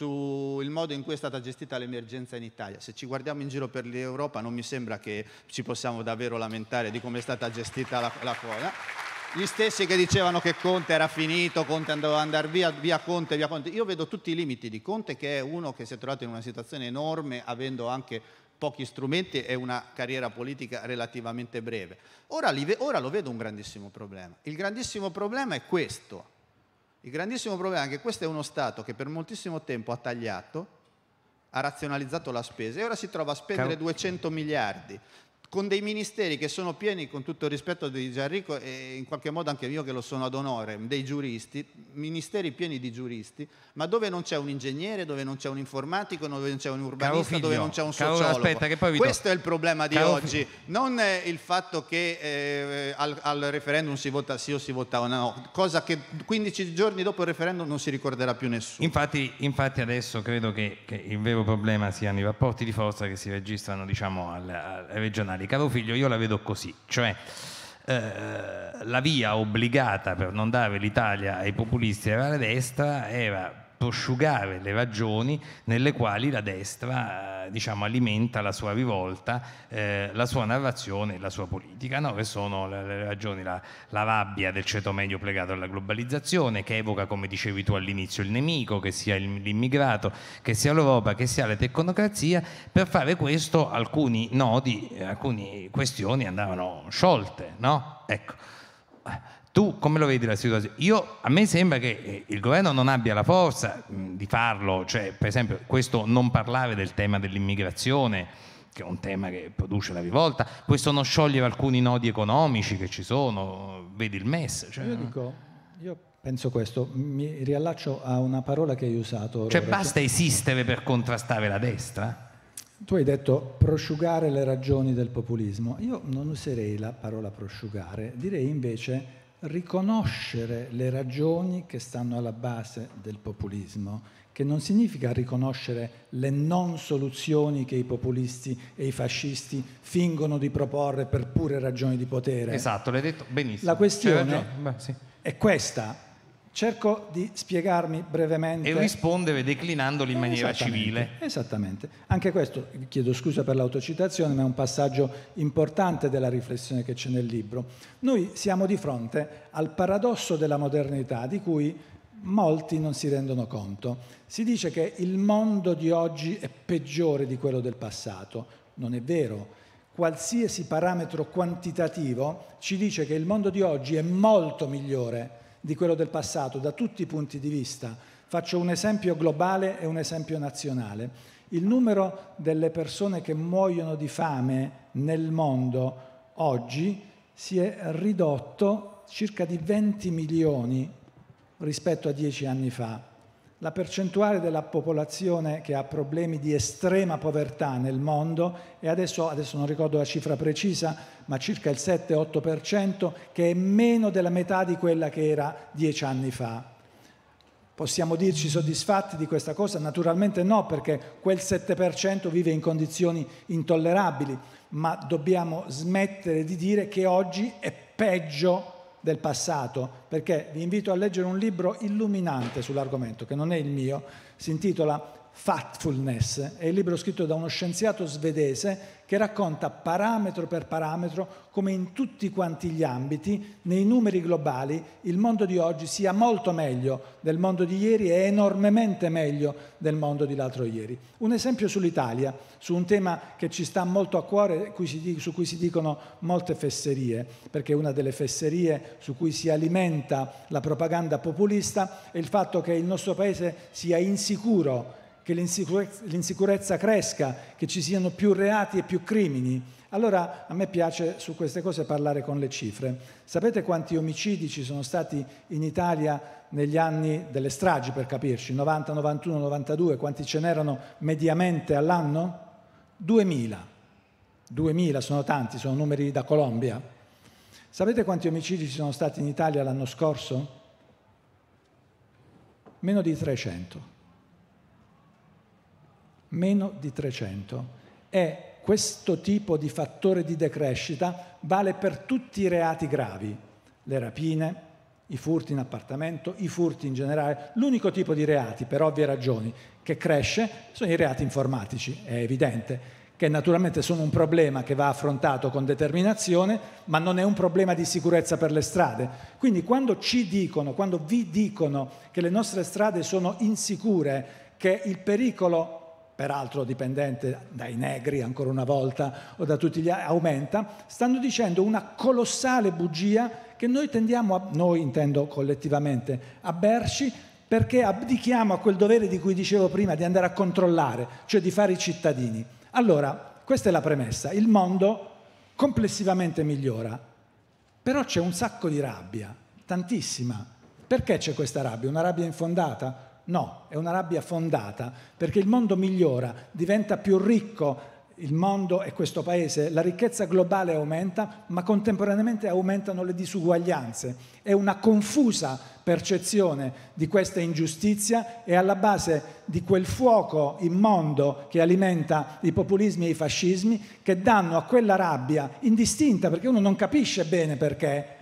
sul modo in cui è stata gestita l'emergenza in Italia. Se ci guardiamo in giro per l'Europa non mi sembra che ci possiamo davvero lamentare di come è stata gestita la, la cosa. Gli stessi che dicevano che Conte era finito, Conte andava ad andare via, via Conte, via Conte. Io vedo tutti i limiti di Conte, che è uno che si è trovato in una situazione enorme, avendo anche pochi strumenti e una carriera politica relativamente breve. Ora, li, ora lo vedo un grandissimo problema. Il grandissimo problema è questo. Il grandissimo problema è che questo è uno Stato che per moltissimo tempo ha tagliato, ha razionalizzato la spesa e ora si trova a spendere Car- duecento miliardi con dei ministeri che sono pieni, con tutto il rispetto di Gianrico e in qualche modo anche io che lo sono ad onore, dei giuristi, ministeri pieni di giuristi, ma dove non c'è un ingegnere, dove non c'è un informatico, dove non c'è un urbanista, figlio, dove non c'è un sociologo. Aspetta, che poi Questo do... è il problema di caro oggi, figlio. Non è il fatto che eh, al, al referendum si vota sì o si vota no, cosa che quindici giorni dopo il referendum non si ricorderà più nessuno. Infatti, infatti adesso credo che, che il vero problema siano i rapporti di forza che si registrano, diciamo, alle, alle regionali. Caro figlio, io la vedo così, cioè eh, la via obbligata per non dare l'Italia ai populisti e alla destra era prosciugare le ragioni nelle quali la destra eh, diciamo, alimenta la sua rivolta, eh, la sua narrazione e la sua politica, no? Che sono le, le ragioni, la, la rabbia del ceto medio plegato alla globalizzazione, che evoca, come dicevi tu all'inizio, il nemico, che sia il, l'immigrato, che sia l'Europa, che sia la tecnocrazia. Per fare questo alcuni nodi, alcune questioni andavano sciolte, no? Ecco. Tu come lo vedi la situazione? Io, a me sembra che il governo non abbia la forza mh, di farlo, cioè per esempio questo non parlare del tema dell'immigrazione, che è un tema che produce la rivolta, questo non sciogliere alcuni nodi economici che ci sono, vedi il M E S. Cioè... Io dico, io penso questo, mi riallaccio a una parola che hai usato. Cioè Aurora, basta esistere per contrastare la destra? Tu hai detto prosciugare le ragioni del populismo. Io non userei la parola prosciugare, direi invece riconoscere le ragioni che stanno alla base del populismo, che non significa riconoscere le non soluzioni che i populisti e i fascisti fingono di proporre per pure ragioni di potere. Esatto, l'hai detto benissimo. La questione Beh, sì. è questa. Cerco di spiegarmi brevemente. E rispondere declinandoli in maniera civile. Esattamente. Anche questo, chiedo scusa per l'autocitazione, ma è un passaggio importante della riflessione che c'è nel libro. Noi siamo di fronte al paradosso della modernità, di cui molti non si rendono conto. Si dice che il mondo di oggi è peggiore di quello del passato. Non è vero. Qualsiasi parametro quantitativo ci dice che il mondo di oggi è molto migliore di quello del passato da tutti i punti di vista. Faccio un esempio globale e un esempio nazionale. Il numero delle persone che muoiono di fame nel mondo oggi si è ridotto circa di venti milioni rispetto a dieci anni fa. La percentuale della popolazione che ha problemi di estrema povertà nel mondo è adesso, adesso non ricordo la cifra precisa, ma circa il sette otto per cento, che è meno della metà di quella che era dieci anni fa. Possiamo dirci soddisfatti di questa cosa? Naturalmente no, perché quel sette per cento vive in condizioni intollerabili, ma dobbiamo smettere di dire che oggi è peggio del passato, perché vi invito a leggere un libro illuminante sull'argomento, che non è il mio, si intitola Factfulness, è il libro scritto da uno scienziato svedese che racconta parametro per parametro come in tutti quanti gli ambiti, nei numeri globali, il mondo di oggi sia molto meglio del mondo di ieri e enormemente meglio del mondo di l'altro ieri. Un esempio sull'Italia, su un tema che ci sta molto a cuore, su cui si dicono molte fesserie, perché una delle fesserie su cui si alimenta la propaganda populista è il fatto che il nostro Paese sia insicuro, che l'insicurezza, l'insicurezza cresca, che ci siano più reati e più crimini. Allora a me piace su queste cose parlare con le cifre. Sapete quanti omicidi ci sono stati in Italia negli anni delle stragi, per capirci? novanta, novantuno, novantadue, quanti ce n'erano mediamente all'anno? duemila. duemila sono tanti, sono numeri da Colombia. Sapete quanti omicidi ci sono stati in Italia l'anno scorso? Meno di trecento. Meno di trecento. E questo tipo di fattore di decrescita vale per tutti i reati gravi, le rapine, i furti in appartamento, i furti in generale. L'unico tipo di reati, per ovvie ragioni, che cresce sono i reati informatici, è evidente, che naturalmente sono un problema che va affrontato con determinazione, ma non è un problema di sicurezza per le strade. Quindi quando ci dicono, quando vi dicono che le nostre strade sono insicure, che il pericolo, peraltro dipendente dai negri ancora una volta o da tutti gli altri, aumenta, stanno dicendo una colossale bugia che noi tendiamo, a, noi intendo collettivamente, a berci, perché abdichiamo a quel dovere di cui dicevo prima, di andare a controllare, cioè di fare i cittadini. Allora, questa è la premessa, il mondo complessivamente migliora, però c'è un sacco di rabbia, tantissima. Perché c'è questa rabbia? Una rabbia infondata? No, è una rabbia fondata, perché il mondo migliora, diventa più ricco il mondo e questo paese, la ricchezza globale aumenta, ma contemporaneamente aumentano le disuguaglianze. È una confusa percezione di questa ingiustizia e alla base di quel fuoco immondo che alimenta i populismi e i fascismi, che danno a quella rabbia indistinta, perché uno non capisce bene perché,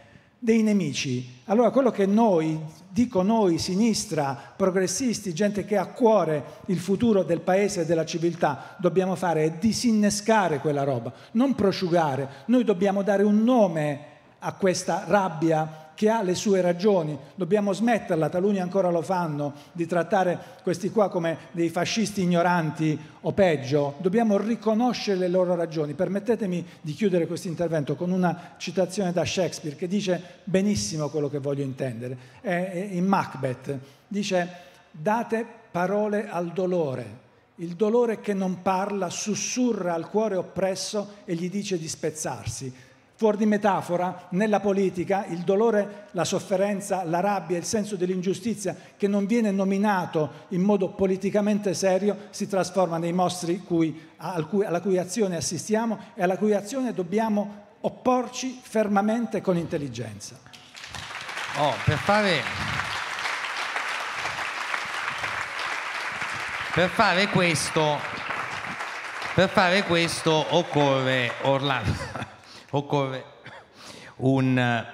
dei nemici. Allora quello che noi, dico noi, sinistra, progressisti, gente che ha a cuore il futuro del paese e della civiltà, dobbiamo fare è disinnescare quella roba, non prosciugare. Noi dobbiamo dare un nome a questa rabbia che ha le sue ragioni, dobbiamo smetterla, taluni ancora lo fanno, di trattare questi qua come dei fascisti ignoranti o peggio, dobbiamo riconoscere le loro ragioni. Permettetemi di chiudere questo intervento con una citazione da Shakespeare che dice benissimo quello che voglio intendere. È in Macbeth, dice: date parole al dolore, il dolore che non parla sussurra al cuore oppresso e gli dice di spezzarsi. Fuori di metafora, nella politica il dolore, la sofferenza, la rabbia, il senso dell'ingiustizia che non viene nominato in modo politicamente serio si trasforma nei mostri cui, al cui, alla cui azione assistiamo e alla cui azione dobbiamo opporci fermamente con intelligenza. Oh, per fare, per fare questo, per fare questo occorre Orlando. Occorre un,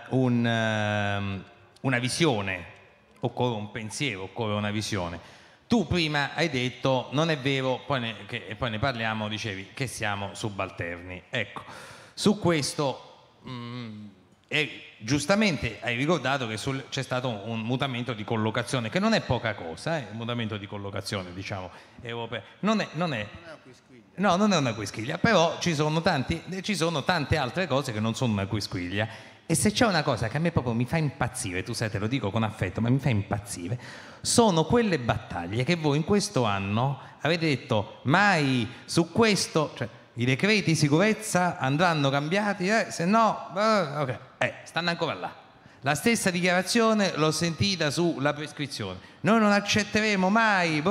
un, una visione, occorre un pensiero, occorre una visione. Tu prima hai detto, non è vero, poi ne, che, e poi ne parliamo, dicevi che siamo subalterni. Ecco, su questo mh, e giustamente hai ricordato che sul, c'è stato un, un mutamento di collocazione, che non è poca cosa, eh, un mutamento di collocazione, diciamo, europeo. Non è... Non è No, non è una quisquiglia, però ci sono, tanti, ci sono tante altre cose che non sono una quisquiglia. E se c'è una cosa che a me proprio mi fa impazzire, tu sai, te lo dico con affetto, ma mi fa impazzire, sono quelle battaglie che voi in questo anno avete detto mai su questo, cioè i decreti di sicurezza andranno cambiati, eh, se no, eh, okay. eh, stanno ancora là. La stessa dichiarazione l'ho sentita sulla prescrizione. Noi non accetteremo mai,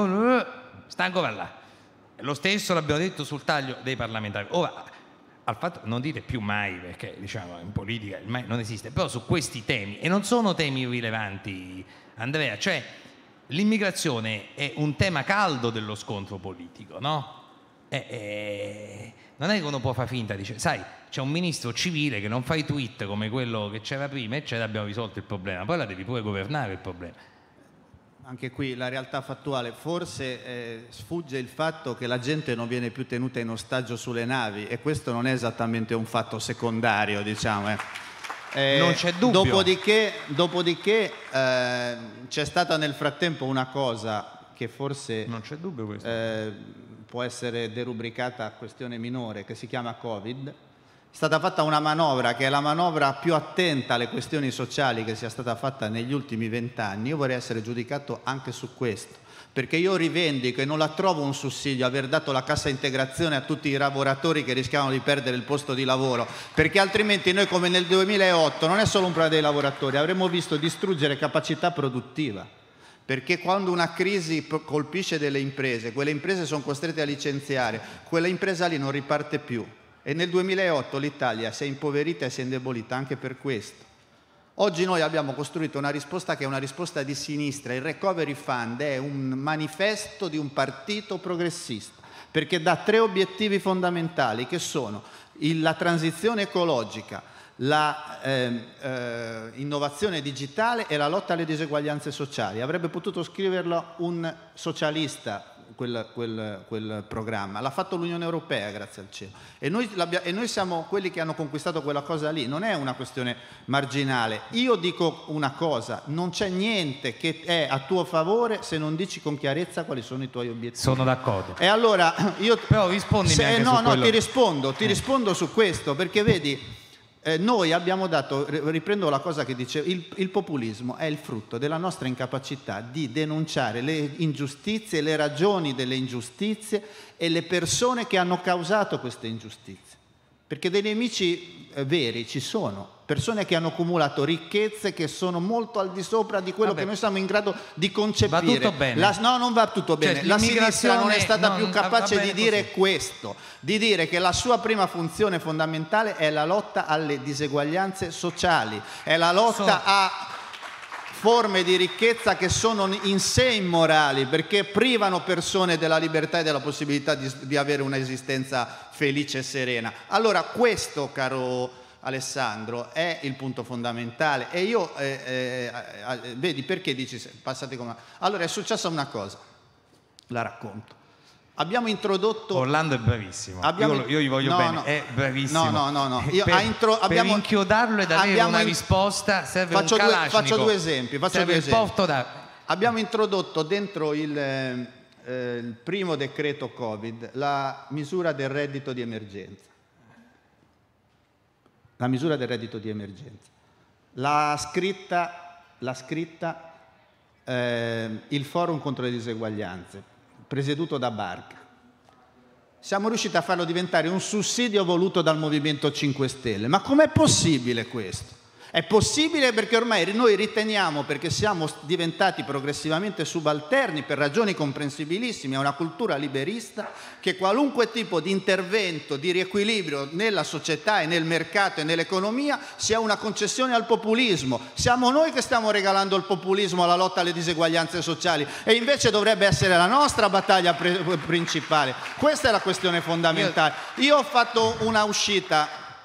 sta ancora là. Lo stesso l'abbiamo detto sul taglio dei parlamentari. Ora, al fatto, non dite più mai, perché diciamo in politica il mai non esiste, però su questi temi, e non sono temi irrilevanti, Andrea, cioè l'immigrazione è un tema caldo dello scontro politico, no? E, e, non è che uno può far finta, dice, sai, c'è un ministro civile che non fa i tweet come quello che c'era prima e c'era, abbiamo risolto il problema, poi la devi pure governare il problema. Anche qui la realtà fattuale, forse eh, sfugge il fatto che la gente non viene più tenuta in ostaggio sulle navi e questo non è esattamente un fatto secondario, diciamo. Eh. Eh, non c'è dubbio. Dopodiché, dopodiché eh, c'è stata nel frattempo una cosa che forse non c'è dubbio questo. Eh, può essere derubricata a questione minore, che si chiama Covid. È stata fatta una manovra che è la manovra più attenta alle questioni sociali che sia stata fatta negli ultimi vent'anni. Io vorrei essere giudicato anche su questo, perché io rivendico e non la trovo un sussidio aver dato la cassa integrazione a tutti i lavoratori che rischiavano di perdere il posto di lavoro, perché altrimenti noi, come nel duemilaotto, non è solo un problema dei lavoratori, avremmo visto distruggere capacità produttiva, perché quando una crisi colpisce delle imprese, quelle imprese sono costrette a licenziare, quella impresa lì non riparte più. E nel duemilaotto l'Italia si è impoverita e si è indebolita anche per questo. Oggi noi abbiamo costruito una risposta che è una risposta di sinistra. Il Recovery Fund è un manifesto di un partito progressista, perché dà tre obiettivi fondamentali che sono il, la transizione ecologica, la eh, eh, innovazione digitale e la lotta alle diseguaglianze sociali. Avrebbe potuto scriverlo un socialista quel, quel, quel programma, l'ha fatto l'Unione Europea, grazie al cielo, e noi, e noi siamo quelli che hanno conquistato quella cosa lì. Non è una questione marginale. Io dico una cosa: non c'è niente che è a tuo favore se non dici con chiarezza quali sono i tuoi obiettivi. Sono d'accordo. E allora io però rispondi se, anche no su no quello... ti rispondo ti eh. rispondo su questo, perché vedi, Eh, noi abbiamo dato, riprendo la cosa che dicevo, il, il populismo è il frutto della nostra incapacità di denunciare le ingiustizie, le ragioni delle ingiustizie e le persone che hanno causato queste ingiustizie, perché dei nemici eh, veri ci sono, persone che hanno accumulato ricchezze che sono molto al di sopra di quello Vabbè. che noi siamo in grado di concepire. Va tutto bene? La, no, non va tutto bene. Cioè, la sinistra non è stata non, più capace di dire così. questo, di dire che la sua prima funzione fondamentale è la lotta alle diseguaglianze sociali, è la lotta Sono... a forme di ricchezza che sono in sé immorali, perché privano persone della libertà e della possibilità di, di avere un'esistenza felice e serena. Allora questo, caro Alessandro è il punto fondamentale. E io, eh, eh, eh, vedi perché dici, passate come... Allora è successa una cosa, la racconto. Abbiamo introdotto... Orlando è bravissimo, abbiamo... io, io gli voglio no, bene, no. è bravissimo. No, no, no, no. Io, per, ha intro... abbiamo... per inchiodarlo ed avere abbiamo una in... risposta serve faccio un Kalashnikov. Due, faccio due esempi. Faccio serve due il esempi. porto da... Abbiamo introdotto dentro il, eh, il primo decreto Covid la misura del reddito di emergenza. La misura del reddito di emergenza. L'ha scritta, l'ha scritta eh, il Forum contro le diseguaglianze, presieduto da Barca. Siamo riusciti a farlo diventare un sussidio voluto dal Movimento cinque Stelle. Ma com'è possibile questo? È possibile perché ormai noi riteniamo, perché siamo diventati progressivamente subalterni per ragioni comprensibilissime a una cultura liberista, che qualunque tipo di intervento, di riequilibrio nella società e nel mercato e nell'economia sia una concessione al populismo. Siamo noi che stiamo regalando il populismo alla lotta alle diseguaglianze sociali e invece dovrebbe essere la nostra battaglia principale. Questa è la questione fondamentale. Io ho fatto una uscita,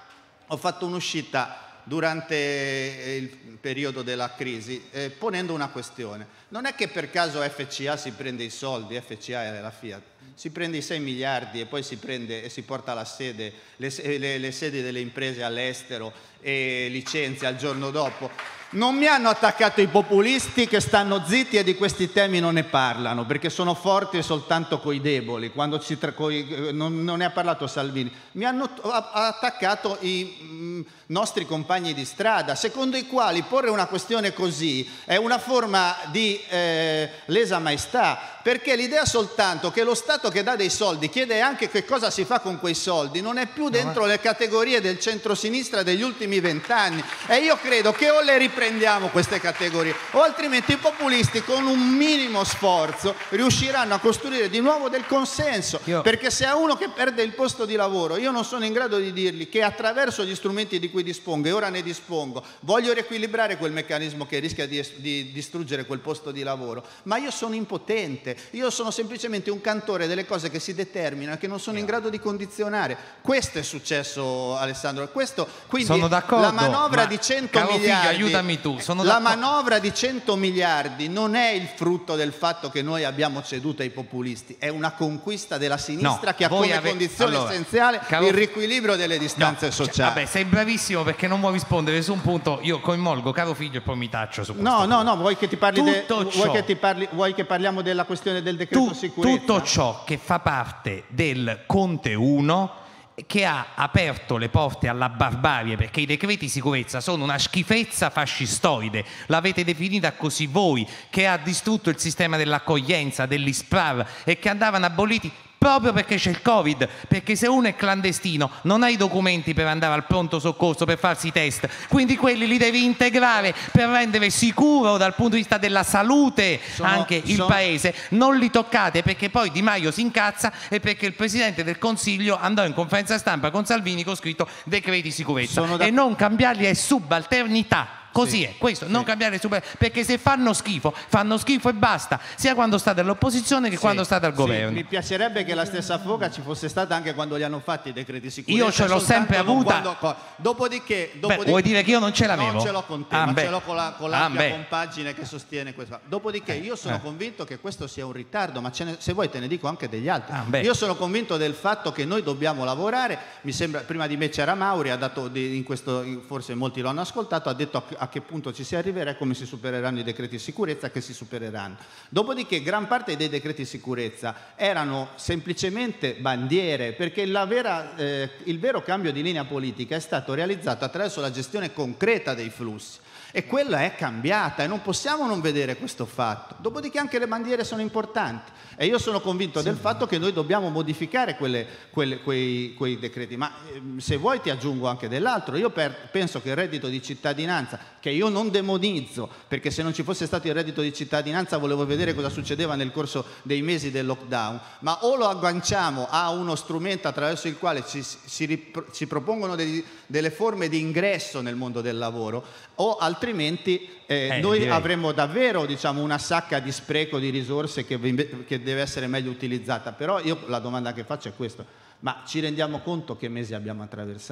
ho fatto un'uscita durante il periodo della crisi, eh, ponendo una questione. Non è che per caso F C A si prende i soldi, F C A è la Fiat, si prende i sei miliardi e poi si prende e si porta la sede, le, le, le sedi delle imprese all'estero e licenzia il giorno dopo. Non mi hanno attaccato i populisti che stanno zitti e di questi temi non ne parlano, perché sono forti soltanto coi deboli, quando ci tra, coi, non, non ne ha parlato Salvini. Mi hanno attaccato i mh, nostri compagni di strada, secondo i quali porre una questione così è una forma di eh, lesa maestà, perché l'idea soltanto che lo Stato che dà dei soldi chiede anche che cosa si fa con quei soldi non è più dentro no, ma... le categorie del centro-sinistra degli ultimi vent'anni, e io credo che o le riprendiamo queste categorie o altrimenti i populisti con un minimo sforzo riusciranno a costruire di nuovo del consenso, io... perché se a uno che perde il posto di lavoro io non sono in grado di dirgli che attraverso gli strumenti di cui dispongo, e ora ne dispongo, voglio riequilibrare quel meccanismo che rischia di, di distruggere quel posto di lavoro, ma io sono impotente. Io sono semplicemente un cantore delle cose che si determinano e che non sono in grado di condizionare. Questo è successo, Alessandro. Questo, quindi sono d'accordo, la manovra di cento miliardi, figlio, aiutami tu. Sono la manovra di cento miliardi non è il frutto del fatto che noi abbiamo ceduto ai populisti, è una conquista della sinistra no, che ha come ave... condizione allora, essenziale caro... il riequilibrio delle distanze no, sociali. Cioè, vabbè, sei bravissimo perché non vuoi rispondere su un punto. Io coinvolgo caro figlio e poi mi taccio su questo. No, punto. no, no, vuoi che ti parli de... ciò... vuoi che ti parli... vuoi che parliamo della questione del decreto tu, sicurezza? Tutto ciò che fa parte del Conte uno, che ha aperto le porte alla barbarie, perché i decreti sicurezza sono una schifezza fascistoide, l'avete definita così voi, che ha distrutto il sistema dell'accoglienza, dell'I S P R A V e che andavano aboliti proprio perché c'è il Covid, perché se uno è clandestino non ha i documenti per andare al pronto soccorso per farsi i test, quindi quelli li devi integrare per rendere sicuro dal punto di vista della salute sono, anche il sono... paese. Non li toccate perché poi Di Maio si incazza e perché il Presidente del Consiglio andò in conferenza stampa con Salvini con scritto decreti sicurezza e non cambiarli è subalternità. Così sì, è, questo, sì. Non cambiare super, perché se fanno schifo, fanno schifo e basta, sia quando state all'opposizione che sì, quando state al governo. Sì, mi piacerebbe che la stessa foga ci fosse stata anche quando li hanno fatti i decreti sicurezza. Io ce l'ho sempre avuta. Quando, dopodiché, dopodiché beh, vuoi dire che io non ce l'avevo? Non ce l'ho con te, ah, ma beh. ce l'ho con la, con l'ampia ah, compagine che sostiene questo. Dopodiché io sono eh. convinto che questo sia un ritardo, ma ce ne, se vuoi te ne dico anche degli altri. Ah, io sono convinto del fatto che noi dobbiamo lavorare. Mi sembra, prima di me c'era Mauri, ha dato di, in questo, forse molti lo hanno ascoltato, ha detto a, a che punto ci si arriverà e come si supereranno i decreti sicurezza, che si supereranno. Dopodiché gran parte dei decreti sicurezza erano semplicemente bandiere, perché la vera, eh, il vero cambio di linea politica è stato realizzato attraverso la gestione concreta dei flussi. E quella è cambiata e non possiamo non vedere questo fatto. Dopodiché anche le bandiere sono importanti e io sono convinto sì. del fatto che noi dobbiamo modificare quelle, quelle, quei, quei decreti. Ma eh, se vuoi ti aggiungo anche dell'altro. Io per, penso che il reddito di cittadinanza, che io non demonizzo, perché se non ci fosse stato il reddito di cittadinanza volevo vedere cosa succedeva nel corso dei mesi del lockdown, ma o lo agganciamo a uno strumento attraverso il quale ci, si, ci propongono dei, delle forme di ingresso nel mondo del lavoro, o altrimenti eh, eh, noi direi. avremo davvero, diciamo, una sacca di spreco di risorse che, che deve essere meglio utilizzata. Però io la domanda che faccio è questa: ma ci rendiamo conto che mesi abbiamo attraversato?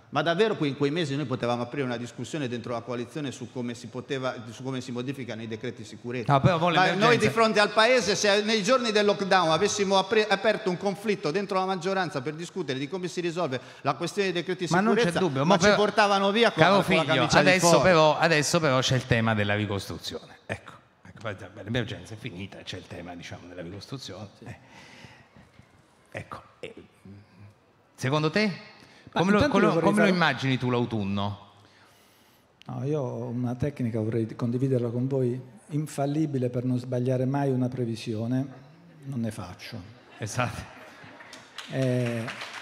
Ma davvero in quei mesi noi potevamo aprire una discussione dentro la coalizione su come si, poteva, su come si modificano i decreti sicurezza? No, però Ma noi di fronte al Paese, se nei giorni del lockdown avessimo aperto un conflitto dentro la maggioranza per discutere di come si risolve la questione dei decreti ma sicurezza, non c'è dubbio, ma, ma però, ci portavano via con, caro con figlio, la camicia adesso di fuori. però, adesso però c'è il tema della ricostruzione. Ecco, ecco, l'emergenza è finita, c'è il tema, diciamo, della ricostruzione. Sì. Eh. Ecco, eh, secondo te? Come, lo, come, come fare... lo immagini tu l'autunno? No, io ho una tecnica, vorrei condividerla con voi, infallibile per non sbagliare mai una previsione, non ne faccio. Esatto. Eh,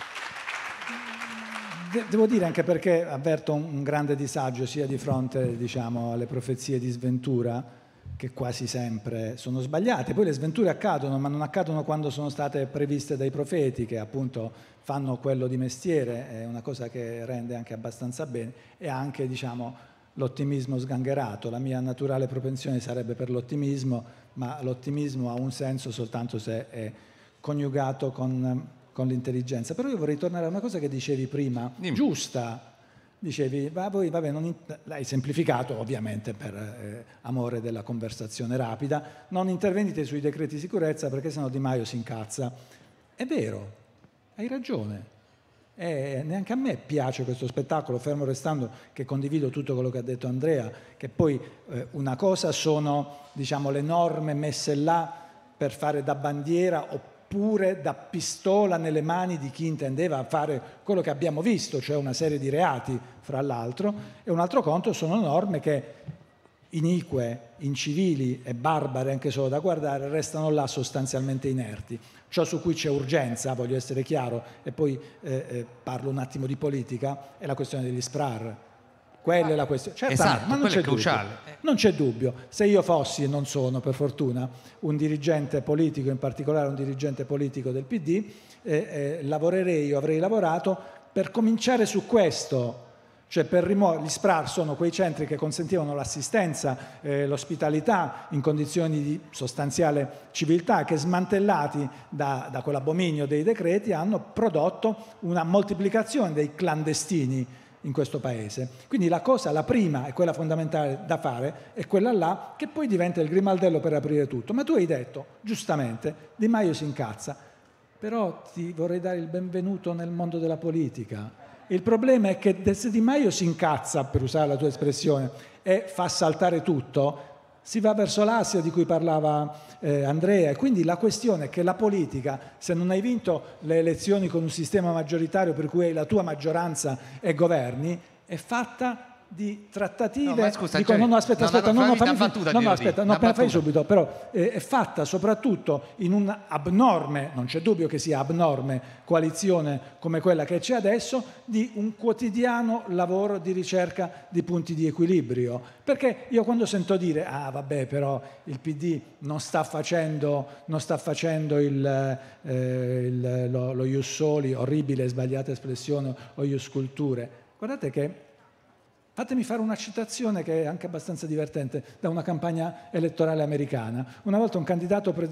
de- devo dire anche perché avverto un, un grande disagio sia di fronte, diciamo, alle profezie di sventura, che quasi sempre sono sbagliate. Poi le sventure accadono, ma non accadono quando sono state previste dai profeti, che appunto fanno quello di mestiere, è una cosa che rende anche abbastanza bene, e anche, diciamo, l'ottimismo sgangherato. La mia naturale propensione sarebbe per l'ottimismo, ma l'ottimismo ha un senso soltanto se è coniugato con, con l'intelligenza. Però io vorrei tornare a una cosa che dicevi prima, Dimmi. giusta. Dicevi, ma voi, vabbè, non in... l'hai semplificato ovviamente per eh, amore della conversazione rapida, non intervenite sui decreti sicurezza perché sennò Di Maio si incazza. È vero, hai ragione. E neanche a me piace questo spettacolo, fermo restando che condivido tutto quello che ha detto Andrea, che poi eh, una cosa sono, diciamo, le norme messe là per fare da bandiera oppure pure da pistola nelle mani di chi intendeva fare quello che abbiamo visto, cioè una serie di reati, fra l'altro, e un altro conto sono norme che inique, incivili e barbare anche solo da guardare, restano là sostanzialmente inerti. Ciò su cui c'è urgenza, voglio essere chiaro, e poi eh, eh, parlo un attimo di politica, è la questione degli SPRAR. Quella è la questione. Certamente, esatto, ma non c'è, cruciale. non c'è dubbio. Se io fossi, e non sono per fortuna, un dirigente politico, in particolare un dirigente politico del P D, eh, eh, lavorerei o avrei lavorato per cominciare su questo. Cioè per rimuovere, gli SPRAR sono quei centri che consentivano l'assistenza, eh, l'ospitalità in condizioni di sostanziale civiltà, che smantellati da, da quell'abominio dei decreti hanno prodotto una moltiplicazione dei clandestini in questo paese. Quindi la cosa, la prima e quella fondamentale da fare è quella là, che poi diventa il grimaldello per aprire tutto. Ma tu hai detto, giustamente, Di Maio si incazza, però ti vorrei dare il benvenuto nel mondo della politica. Il problema è che se Di Maio si incazza, per usare la tua espressione, e fa saltare tutto, si va verso l'Asia di cui parlava eh, Andrea, e quindi la questione è che la politica, se non hai vinto le elezioni con un sistema maggioritario per cui hai la tua maggioranza e governi, è fatta di trattative. No, ma scusa, dico, cioè, no, no, aspetta, no, aspetta, no, no, no, fammi, fammi, battuta, no, no, aspetta, no, appena fai subito, però eh, è fatta soprattutto in un abnorme, non c'è dubbio che sia abnorme, coalizione come quella che c'è adesso, di un quotidiano lavoro di ricerca di punti di equilibrio. Perché io quando sento dire, ah vabbè, però il P D non sta facendo, non sta facendo il, eh, il, lo, lo ius soli, orribile, sbagliata espressione, o ius culture, guardate che fatemi fare una citazione che è anche abbastanza divertente da una campagna elettorale americana. Una volta un candidato pre-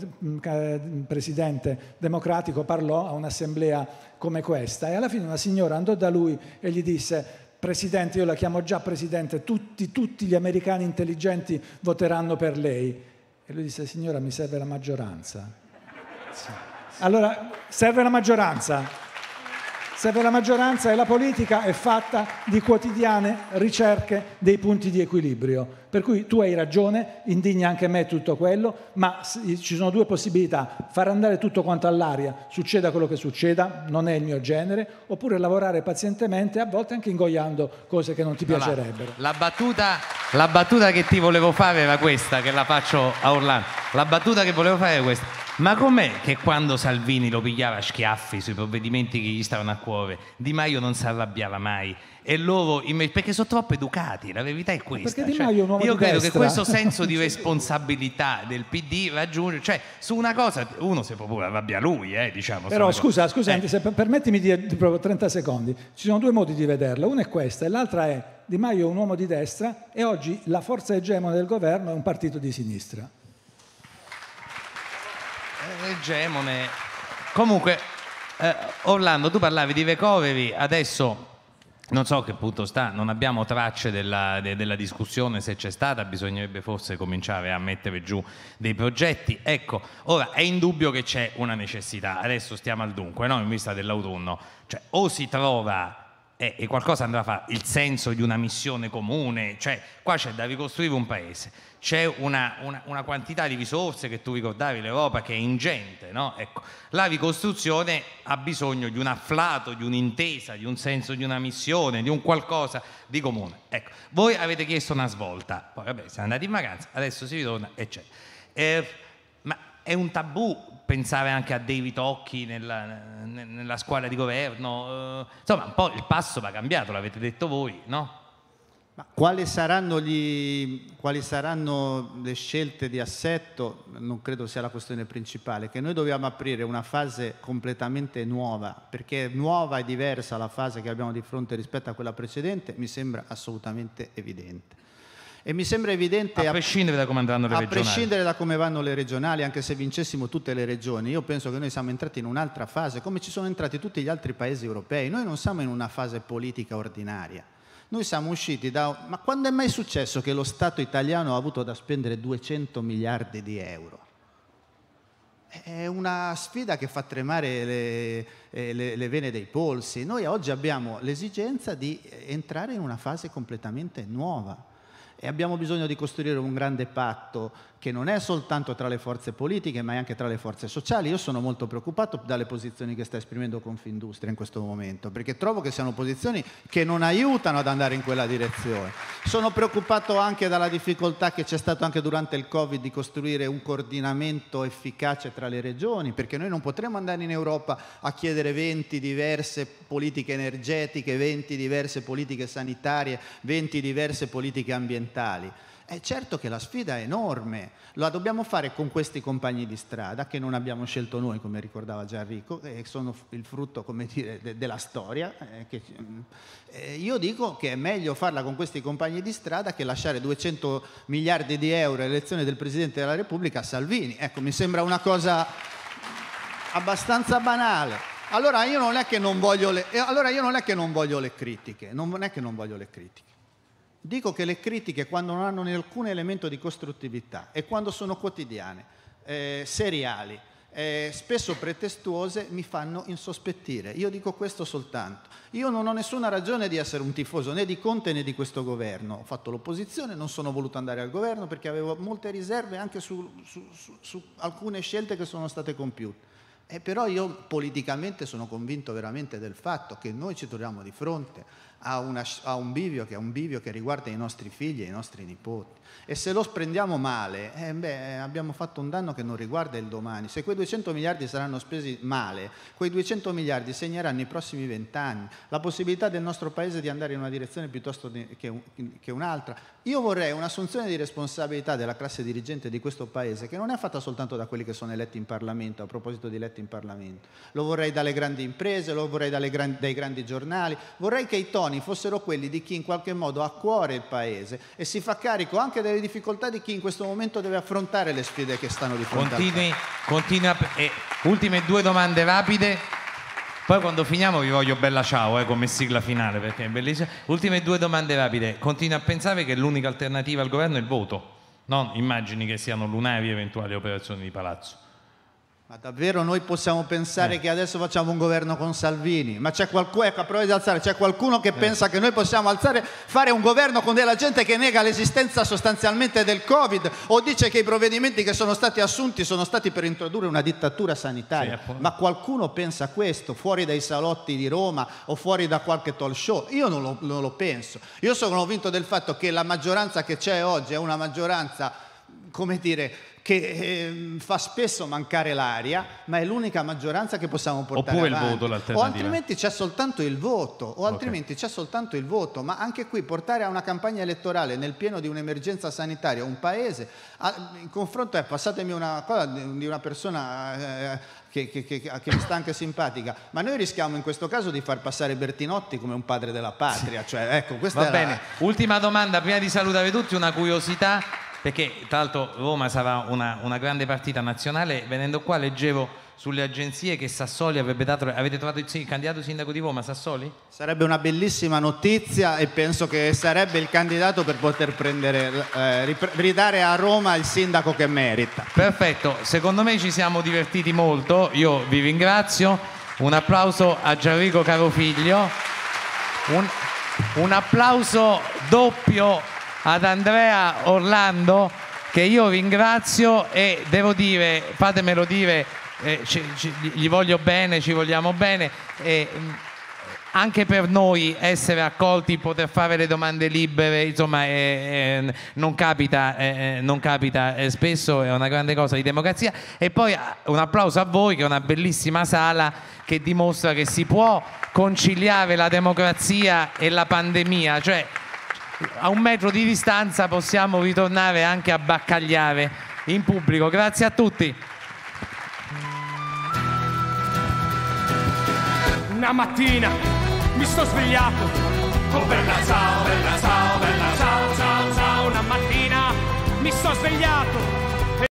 presidente democratico parlò a un'assemblea come questa e alla fine una signora andò da lui e gli disse: Presidente, io la chiamo già Presidente, tutti, tutti gli americani intelligenti voteranno per lei. E lui disse: signora, mi serve la maggioranza. Sì. Allora, serve la maggioranza. Serve la maggioranza e la politica è fatta di quotidiane ricerche dei punti di equilibrio. Per cui tu hai ragione, indigna anche me tutto quello, ma ci sono due possibilità: far andare tutto quanto all'aria, succeda quello che succeda, non è il mio genere, oppure lavorare pazientemente, a volte anche ingoiando cose che non ti piacerebbero. La battuta, la battuta che ti volevo fare era questa, che la faccio a Orlando. La battuta che volevo fare era questa. Ma com'è che quando Salvini lo pigliava a schiaffi sui provvedimenti che gli stavano a cuore, Di Maio non si arrabbiava mai? E loro, perché sono troppo educati, la verità è questa. Perché Di Maio è un uomo io di credo destra. Che questo senso di responsabilità del P D raggiunge, cioè su una cosa uno si può pure arrabbiare lui, eh, diciamo. Però scusa, scusa, eh. se permettimi di, di proprio trenta secondi. Ci sono due modi di vederla, una è questa e l'altra è: Di Maio è un uomo di destra e oggi la forza egemone del governo è un partito di sinistra. Egemone. Comunque, eh, Orlando, tu parlavi di recovery, adesso non so che punto sta, non abbiamo tracce della, de, della discussione, se c'è stata, bisognerebbe forse cominciare a mettere giù dei progetti. Ecco, ora è indubbio che c'è una necessità, adesso stiamo al dunque, no? In vista dell'autunno, cioè o si trova e, e qualcosa andrà a fare, il senso di una missione comune, cioè qua c'è da ricostruire un paese, c'è una, una, una quantità di risorse che tu ricordavi, l'Europa, che è ingente, no? Ecco, la ricostruzione ha bisogno di un afflato, di un'intesa, di un senso di una missione, di un qualcosa di comune. Ecco, voi avete chiesto una svolta, poi vabbè, siamo andati in vacanza, adesso si ritorna, eccetera. Eh, ma è un tabù pensare anche a dei ritocchi nella, nella squadra di governo? Eh, insomma, un po' il passo va cambiato, l'avete detto voi, no? Ma quali saranno, gli, quali saranno le scelte di assetto? Non credo sia la questione principale, che noi dobbiamo aprire una fase completamente nuova, perché nuova e diversa la fase che abbiamo di fronte rispetto a quella precedente, mi sembra assolutamente evidente. E mi sembra evidente, a prescindere da come andranno le a regionali. prescindere da come vanno le regionali, anche se vincessimo tutte le regioni, io penso che noi siamo entrati in un'altra fase, come ci sono entrati tutti gli altri paesi europei. Noi non siamo in una fase politica ordinaria. Noi siamo usciti da... Ma quando è mai successo che lo Stato italiano ha avuto da spendere duecento miliardi di euro? È una sfida che fa tremare le, le, le vene dei polsi. Noi oggi abbiamo l'esigenza di entrare in una fase completamente nuova e abbiamo bisogno di costruire un grande patto che non è soltanto tra le forze politiche ma anche tra le forze sociali. Io sono molto preoccupato dalle posizioni che sta esprimendo Confindustria in questo momento, perché trovo che siano posizioni che non aiutano ad andare in quella direzione. Sono preoccupato anche dalla difficoltà che c'è stato anche durante il Covid di costruire un coordinamento efficace tra le regioni, perché noi non potremo andare in Europa a chiedere venti diverse politiche energetiche, venti diverse politiche sanitarie, venti diverse politiche ambientali. È certo che la sfida è enorme, la dobbiamo fare con questi compagni di strada che non abbiamo scelto noi, come ricordava Gianrico, e sono il frutto, come dire, de della storia. Eh, che, eh, io dico che è meglio farla con questi compagni di strada che lasciare duecento miliardi di euro all'elezione del Presidente della Repubblica a Salvini. Ecco, mi sembra una cosa abbastanza banale. Allora io non è che non voglio le, allora io non è che non voglio le critiche, non è che non voglio le critiche. Dico che le critiche, quando non hanno alcun elemento di costruttività e quando sono quotidiane, eh, seriali, eh, spesso pretestuose, mi fanno insospettire. Io dico questo soltanto. Io non ho nessuna ragione di essere un tifoso né di Conte né di questo governo. Ho fatto l'opposizione, non sono voluto andare al governo perché avevo molte riserve anche su, su, su, su alcune scelte che sono state compiute. Eh, però io politicamente sono convinto veramente del fatto che noi ci troviamo di fronte a, una, a un bivio che è un bivio che riguarda i nostri figli e i nostri nipoti. E se lo prendiamo male, eh, beh, abbiamo fatto un danno che non riguarda il domani. Se quei duecento miliardi saranno spesi male, quei duecento miliardi segneranno i prossimi vent'anni, la possibilità del nostro Paese di andare in una direzione piuttosto di, che, che un'altra. Io vorrei un'assunzione di responsabilità della classe dirigente di questo Paese che non è fatta soltanto da quelli che sono eletti in Parlamento, a proposito di eletti in Parlamento. Lo vorrei dalle grandi imprese, lo vorrei dalle gran, dai grandi giornali, vorrei che i toni fossero quelli di chi in qualche modo ha a cuore il Paese e si fa carico anche delle difficoltà di chi in questo momento deve affrontare le sfide che stanno di fronte. Continui, continua, eh, ultime due domande rapide, poi quando finiamo vi voglio bella ciao eh, come sigla finale perché è bellissima. Ultime due domande rapide. Continui a pensare che l'unica alternativa al governo è il voto? No? Immagini che siano lunari eventuali operazioni di palazzo. Ma davvero noi possiamo pensare eh. che adesso facciamo un governo con Salvini? Ma c'è qualcuno, ecco, a prova di alzare, c'è qualcuno che eh. pensa che noi possiamo alzare, fare un governo con della gente che nega l'esistenza sostanzialmente del Covid o dice che i provvedimenti che sono stati assunti sono stati per introdurre una dittatura sanitaria? Sì, ma qualcuno pensa questo fuori dai salotti di Roma o fuori da qualche talk show? Io non lo, non lo penso. Io sono convinto del fatto che la maggioranza che c'è oggi è una maggioranza, come dire, che eh, fa spesso mancare l'aria, ma è l'unica maggioranza che possiamo portare Oppure avanti. Il voto, l'alternativa. O altrimenti c'è soltanto il voto, o altrimenti okay. c'è soltanto il voto, ma anche qui portare a una campagna elettorale nel pieno di un'emergenza sanitaria un paese, a, in confronto, eh, passatemi una cosa di una persona eh, che, che, che, che mi sta anche simpatica, ma noi rischiamo in questo caso di far passare Bertinotti come un padre della patria, cioè, ecco, questa Va è bene, la... ultima domanda, prima di salutare tutti, una curiosità. Perché tra l'altro Roma sarà una, una grande partita nazionale, venendo qua leggevo sulle agenzie che Sassoli avrebbe dato. Avete trovato il, il candidato sindaco di Roma, Sassoli? Sarebbe una bellissima notizia e penso che sarebbe il candidato per poter prendere, eh, ridare a Roma il sindaco che merita. Perfetto, secondo me ci siamo divertiti molto, io vi ringrazio, un applauso a Gianrico Carofiglio, un, un applauso doppio ad Andrea Orlando, che io ringrazio e devo dire, fatemelo dire, eh, ci, ci, gli voglio bene, ci vogliamo bene, e anche per noi essere accolti, poter fare le domande libere, insomma, eh, eh, non capita, eh, non capita eh, spesso, è una grande cosa di democrazia. E poi un applauso a voi, che è una bellissima sala che dimostra che si può conciliare la democrazia e la pandemia, cioè a un metro di distanza possiamo ritornare anche a baccagliare in pubblico. Grazie a tutti. Una mattina mi sto svegliato, oh bella ciao.